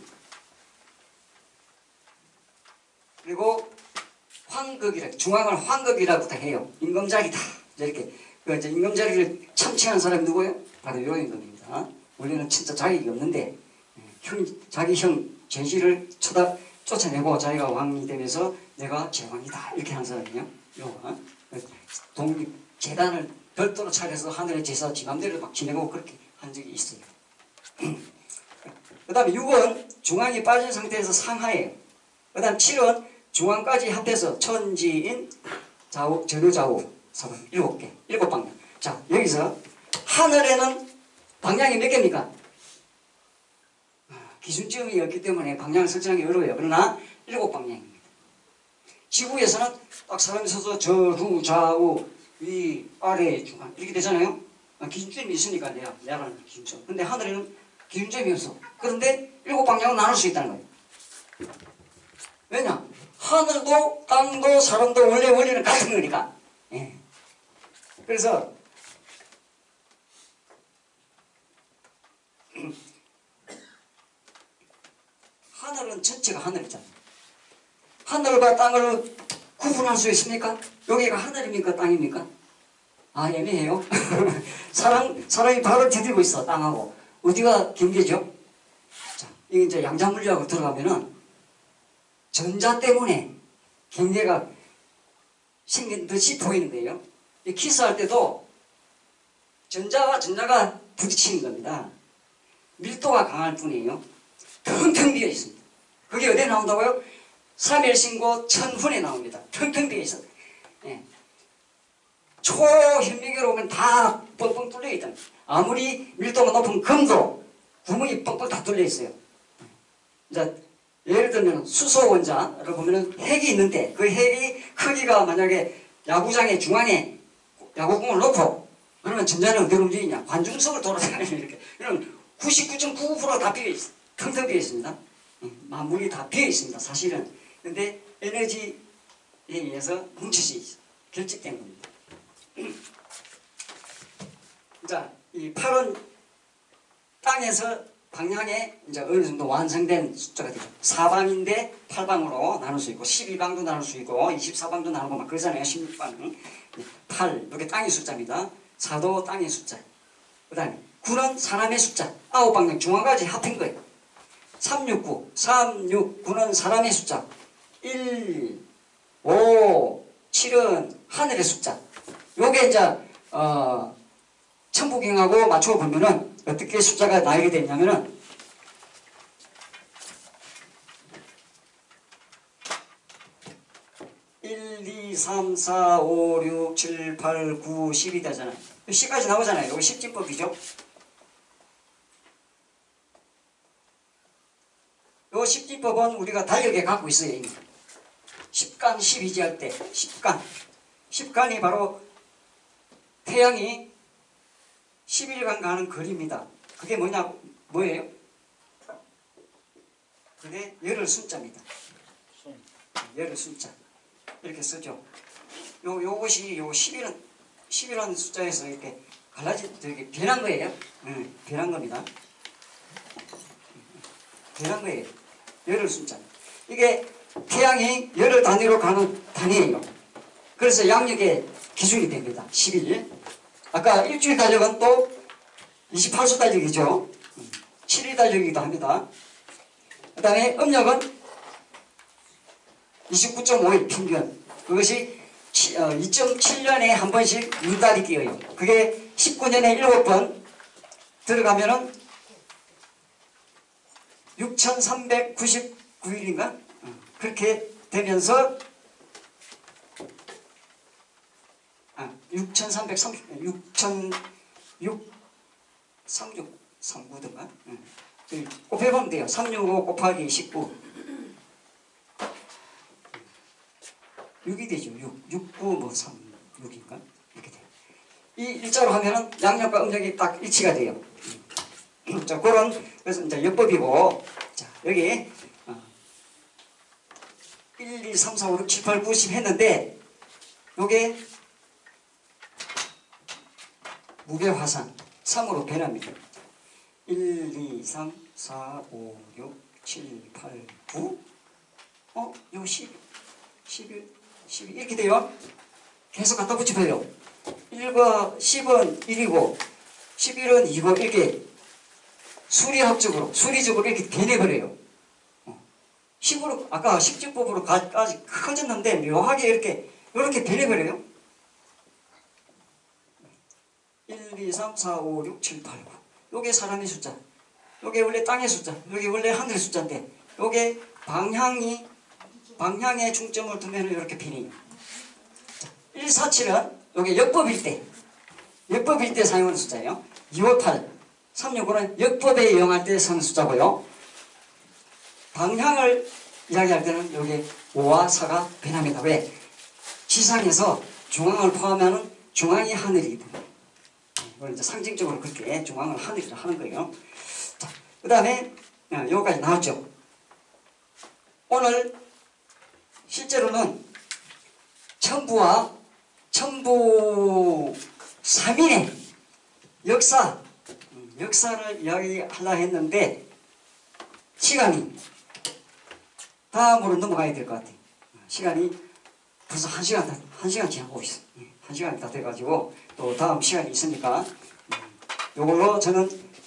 그리고 황극이라 중앙을 황극이라고도 해요. 임금자리다. 이렇게 그 이제 임금자리를 참칭한 사람이 누구예요? 바로 요 임금입니다. 원래는 진짜 자격이 없는데 형 자기 형 제지를 쳐다 쫓아내고 자기가 왕이 되면서 내가 제왕이다 이렇게 한 사람이요. 요가 독립 재단을 별도로 차려서 하늘의 제사 지 맘대로 막 지내고 그렇게 한 적이 있어요. 그 다음에 육은 중앙이 빠진 상태에서 상하예요. 그 다음 칠은 중앙까지 합해서 천지인 좌우, 전후 좌우 사방 일곱 개, 일곱 방향. 자, 여기서 하늘에는 방향이 몇 개입니까? 기준점이 없기 때문에 방향을 설정하기 어려워요. 그러나 일곱 방향입니다. 지구에서는 딱 사람이 서서 전후, 좌우, 위, 아래, 중앙 이렇게 되잖아요. 기준점이 있으니까 내가 내라는 기준점. 근데 하늘에는 기준점이 없어. 그런데 일곱 방향으로 나눌 수 있다는 거예요. 왜냐? 하늘도 땅도 사람도 원래 원리는 같은 거니까. 예. 그래서 하늘은 전체가 하늘이잖아요. 하늘과 땅을 구분할 수 있습니까? 여기가 하늘입니까? 땅입니까? 아, 애매해요. 사람, 사람이 발을 디디고 있어, 땅하고. 어디가 경계죠? 자, 이게 이제 양자물리학으로 들어가면은 전자 때문에 경계가 생긴 듯이 보이는 거예요. 이 키스할 때도 전자와 전자가 부딪히는 겁니다. 밀도가 강할 뿐이에요. 텅텅 비어 있습니다. 그게 어디에 나온다고요? 삼일신고 천훈에 나옵니다. 텅텅 비어 있어. 예. 초현미계로 오면 다 뻥뻥 뚫려 있다. 아무리 밀도가 높은 금도 구멍이 뻥뻥 다 뚫려 있어요. 이제 예를 들면 수소 원자를 보면은 핵이 있는데 그 핵이 크기가 만약에 야구장의 중앙에 야구공을 놓고 그러면 전자는 어디로 움직이냐? 관중석을 돌아다니는 이렇게. 이런 구십구 점 구구 퍼센트가 다 비어 있어. 텅텅 비어 있습니다. 만물이 다 비어 있습니다. 사실은. 근데 에너지에 의해서 뭉쳐져 있어. 결집된 겁니다. 자, 이 팔은 땅에서 방향에 이제 어느 정도 완성된 숫자가 되죠. 사방인데 팔방으로 나눌 수 있고, 십이 방도 나눌 수 있고, 이십사 방도 나누고 막 그러잖아요. 십육 방. 팔, 이게 땅의 숫자입니다. 사도 땅의 숫자. 그 다음에 구는 사람의 숫자. 아홉 방향 중앙까지 합한 거예요. 삼백육십구, 삼백육십구는 사람의 숫자. 일, 오, 칠은 하늘의 숫자. 요게 이제 어, 천부경하고 맞춰 보면은 어떻게 숫자가 나오게 되냐면은 일, 이, 삼, 사, 오, 육, 칠, 팔, 구, 십이 되잖아요. 십까지 나오잖아요. 이거 십진법이죠. 요 십진법은 우리가 달력에 갖고 있어요. 이미. 십, 십간 십이지 할 때 십간 십간이 바로 태양이 십일 간 가는 거리입니다. 그게 뭐냐 뭐예요? 그게 열흘 순자입니다. 열흘 순자 이렇게 쓰죠. 요 요것이 요 십일은 십이라는 숫자에서 이렇게 갈라진 저기 변한 거예요. 응, 변한 겁니다. 변한 거예요. 열흘 순자. 이게 태양이 열흘 단위로 가는 단위예요. 그래서 양력의 기준이 됩니다. 십일. 아까 일주일 달력은 또 이십팔 수 달력이죠. 칠 일 달력이기도 합니다. 그 다음에 음력은 이십구 점 오 일 평균. 그것이 이 점 칠 년에 한 번씩 윤달이 끼어요. 그게 십구 년에 일곱 번 들어가면은 육천삼백구십구 일인가? 그렇게 되면서 아, 육천삼백삼십, 육천육, 삼육, 삼구든가? 응. 곱해보면 돼요. 삼백육십오 곱하기 십구. 육이 되죠. 육, 육구, 뭐, 삼, 육인가? 이렇게 돼요. 이 일자로 하면은 양력과 음력이 딱 일치가 돼요. 자, 그런, 그래서 이제 역법이고, 자, 여기, 어, 일, 이, 삼, 사, 오, 육, 칠, 팔, 구, 십 했는데, 요게 무게화산 삼으로 변합니다. 일, 이, 삼, 사, 오, 육, 칠, 팔, 구, 어? 요 십, 십일, 십이 이렇게 돼요. 계속 갖다 붙여봐요. 일과 십은 일이고 십일은 이고 이렇게 수리학적으로 수리적으로 이렇게 변해버려요. 십으로 아까 십지법으로까지 커졌는데 묘하게 이렇게 이렇게 변해버려요. 일, 이, 삼, 사, 오, 육, 칠, 팔, 구. 요게 사람의 숫자. 요게 원래 땅의 숫자. 요게 원래 하늘의 숫자인데 요게 방향이 방향에 중점을 두면 이렇게 변해요. 일, 사, 칠은 요게 역법일 때 역법일 때 사용하는 숫자예요. 이, 오, 팔, 삼, 육, 오는 역법에 이용할 때 쓰는 숫자고요. 방향을 이야기할 때는 여기 오와 사가 변합니다. 왜? 지상에서 중앙을 포함하는 중앙이 하늘이기 때문에. 이걸 이제 상징적으로 그렇게 중앙을 하늘이라 하는 거예요. 자, 그 다음에 여기까지 나왔죠. 오늘 실제로는 천부와 천부 삼 인의 역사, 역사를 이야기하려 했는데 시간이 다음으로 넘어가야 될 것 같아요. 시간이 벌써 한 시간, 한 시간 지나고 있어. 한 시간이 다 돼가지고 또 다음 시간이 있으니까 이걸로 저는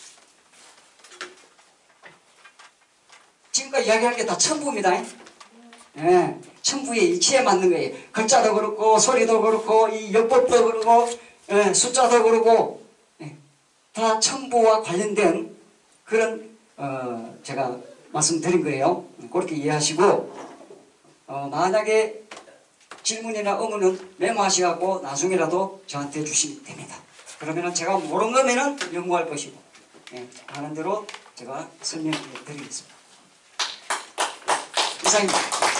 지금까지 이야기한 게 다 천부입니다. 예, 천부의 이치에 맞는 거예요. 글자도 그렇고 소리도 그렇고 이 역법도 그렇고 예, 숫자도 그렇고 예, 다 천부와 관련된 그런 어, 제가 말씀드린 거예요. 그렇게 이해하시고 어, 만약에 질문이나 의문은 메모하시고 나중에라도 저한테 주시면 됩니다. 그러면 제가 모르는 거면은 연구할 것이고 예, 하는 대로 제가 설명해 드리겠습니다. 이상입니다.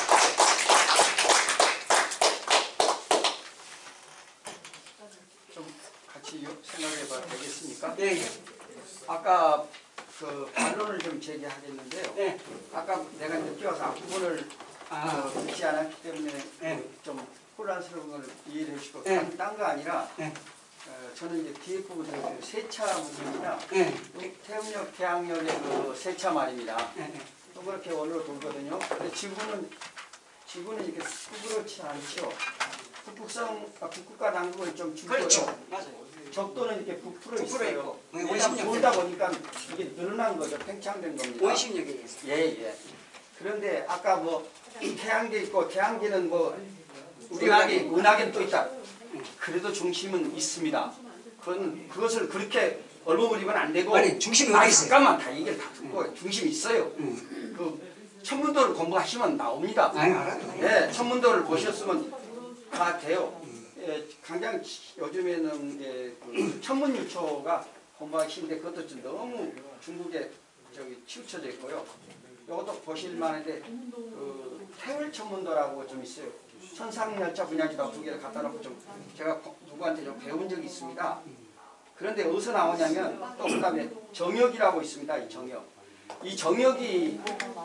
좀 같이 생각해 봐도 되겠습니까? 예, 예. 아까 그 반론을 좀 제기하겠는데요. 네. 아까 내가 이제 뛰어서 앞부분을 아, 어, 읽지 않았기 때문에 네. 좀 혼란스러운 걸 이해해 주시고 네. 딴 거 아니라 네. 어, 저는 이제 뒤에 부분에 그 세차 문제입니다. 네. 태음력, 태양력의 그 세차 말입니다. 네. 네. 또 그렇게 원으로 돌거든요. 근데 지구는 지구는 이렇게 구부렇지 않죠. 북극성, 아, 북극과 남극은 좀 좁고요. 그렇죠. 맞아요. 적도는 이렇게 부풀어 부풀어 있어요. 있고. 왜냐면 원심력 돌다 보니까 이게 늘어난 거죠. 팽창된 겁니다. 원심력에 의해서. 예, 예. 그런데 아까 뭐 태양계 있고 태양계는 뭐 우리나게 은하계는 또 있다. 그래도 중심은 있습니다. 그건 그것을 그렇게 얼버무리면 안 되고. 아니 중심이 어디 아니 있어요? 잠깐만 다 얘기를 다 듣고 응. 중심이 있어요. 응. 그 천문도를 공부하시면 나옵니다. 아니 알아요. 예, 천문도를 보셨으면 다 돼요. 예, 당장 요즘에는 예, 그 천문유초가 공부하기 힘든데 그것도 좀 너무 중국에 저기 치우쳐져 있고요. 이것도 보실 만한데 그 태울 천문도라고 좀 있어요. 천상열차 분야지라고 두 개를 갖다 놓고 좀 제가 누구한테 좀 배운 적이 있습니다. 그런데 어디서 나오냐면 또 그다음에 정역이라고 있습니다. 이 정역. 이 정역이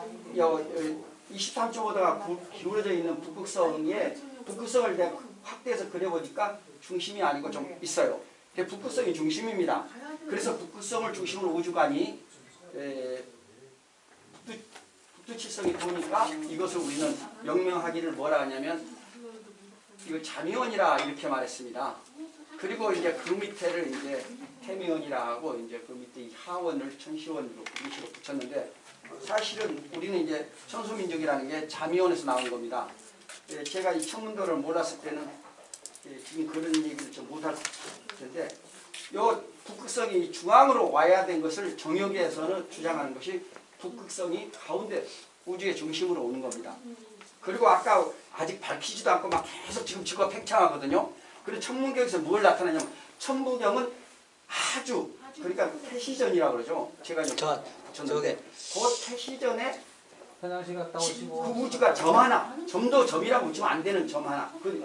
이십삼 초보다가 기울어져 있는 북극성에 북극성을 내가 확대해서 그려보니까 중심이 아니고 좀 있어요. 북극성이 중심입니다. 그래서 북극성을 중심으로 우주관이 에, 북두, 북두칠성이 도니까 이것을 우리는 명명하기를 뭐라 하냐면 이거 자미원이라 이렇게 말했습니다. 그리고 이제 그 밑에를 이제 태미원이라 하고 이제 그 밑에 이 하원을 천시원으로 밑으로 붙였는데 사실은 우리는 이제 천소민족이라는 게 자미원에서 나온 겁니다. 예, 제가 이 천문도를 몰랐을 때는 예, 지금 그런 얘기를 좀 못할 텐데 요 북극성이 중앙으로 와야 된 것을 정역에서는 주장하는 것이 북극성이 가운데 우주의 중심으로 오는 겁니다. 그리고 아까 아직 밝히지도 않고 막 계속 지금 지구가 팽창하거든요. 그래서 천문경에서 뭘 나타내냐면 천문경은 아주 그러니까 태시전이라고 그러죠. 제가 좀 저, 붙였는데 그 태시전에 화장실 갔다 그 오시고 우주가 점 하나, 점도 점이라고 붙이면 안 되는 점 하나. 그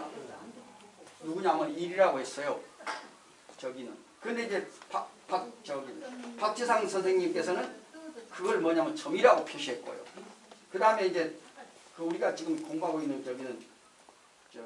누구냐면 일이라고 했어요. 저기는. 근데 이제 박, 박 저기 박지상 선생님께서는 그걸 뭐냐면 점이라고 표시했고요. 그 다음에 이제 그 우리가 지금 공부하고 있는 저기는 저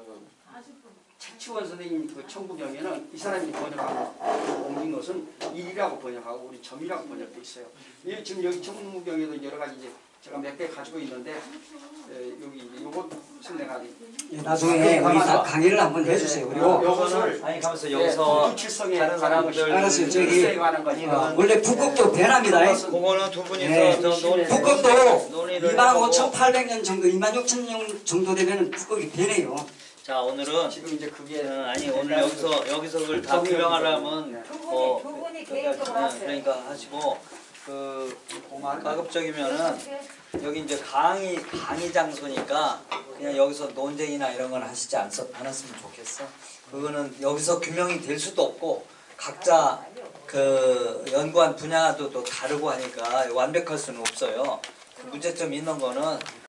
최치원 선생님 그 천부경에는 이 사람이 번역하고 옮긴 것은 일이라고 번역하고 우리 점이라고 번역돼 있어요. 이 지금 여기 천부경에도 여러 가지 이제 제가 몇 개 가지고 있는데 에, 여기 요것은 내가 예, 나중에 우리 다 강의를 한번 해주세요. 그리고 요것을 아니 가면서 여기서 칠성에 다른 사람들 알았어요. 저기 관한 것이 어, 원래 북극도 변합니다. 그거는 두 분이서 네. 저 논의 북극도 논의를 이만 해보고. 오천팔백 년 정도, 이만 육천 년 정도 되면 북극이 변해요. 자 오늘은 지금 이제 그게 어, 아니 오늘 여기서 여기서 그걸 다 규명하려면 두 분이 어 두 분이 그, 개인적으로 어, 하세요. 그러니까 하시고 그 공안 가급적이면은 여기 이제 강의 강의 장소니까 그냥 여기서 논쟁이나 이런 건 하시지 않, 않았으면 좋겠어. 그거는 여기서 규명이 될 수도 없고 각자 그 연구한 분야도 또 다르고 하니까 완벽할 수는 없어요. 그 문제점 있는 거는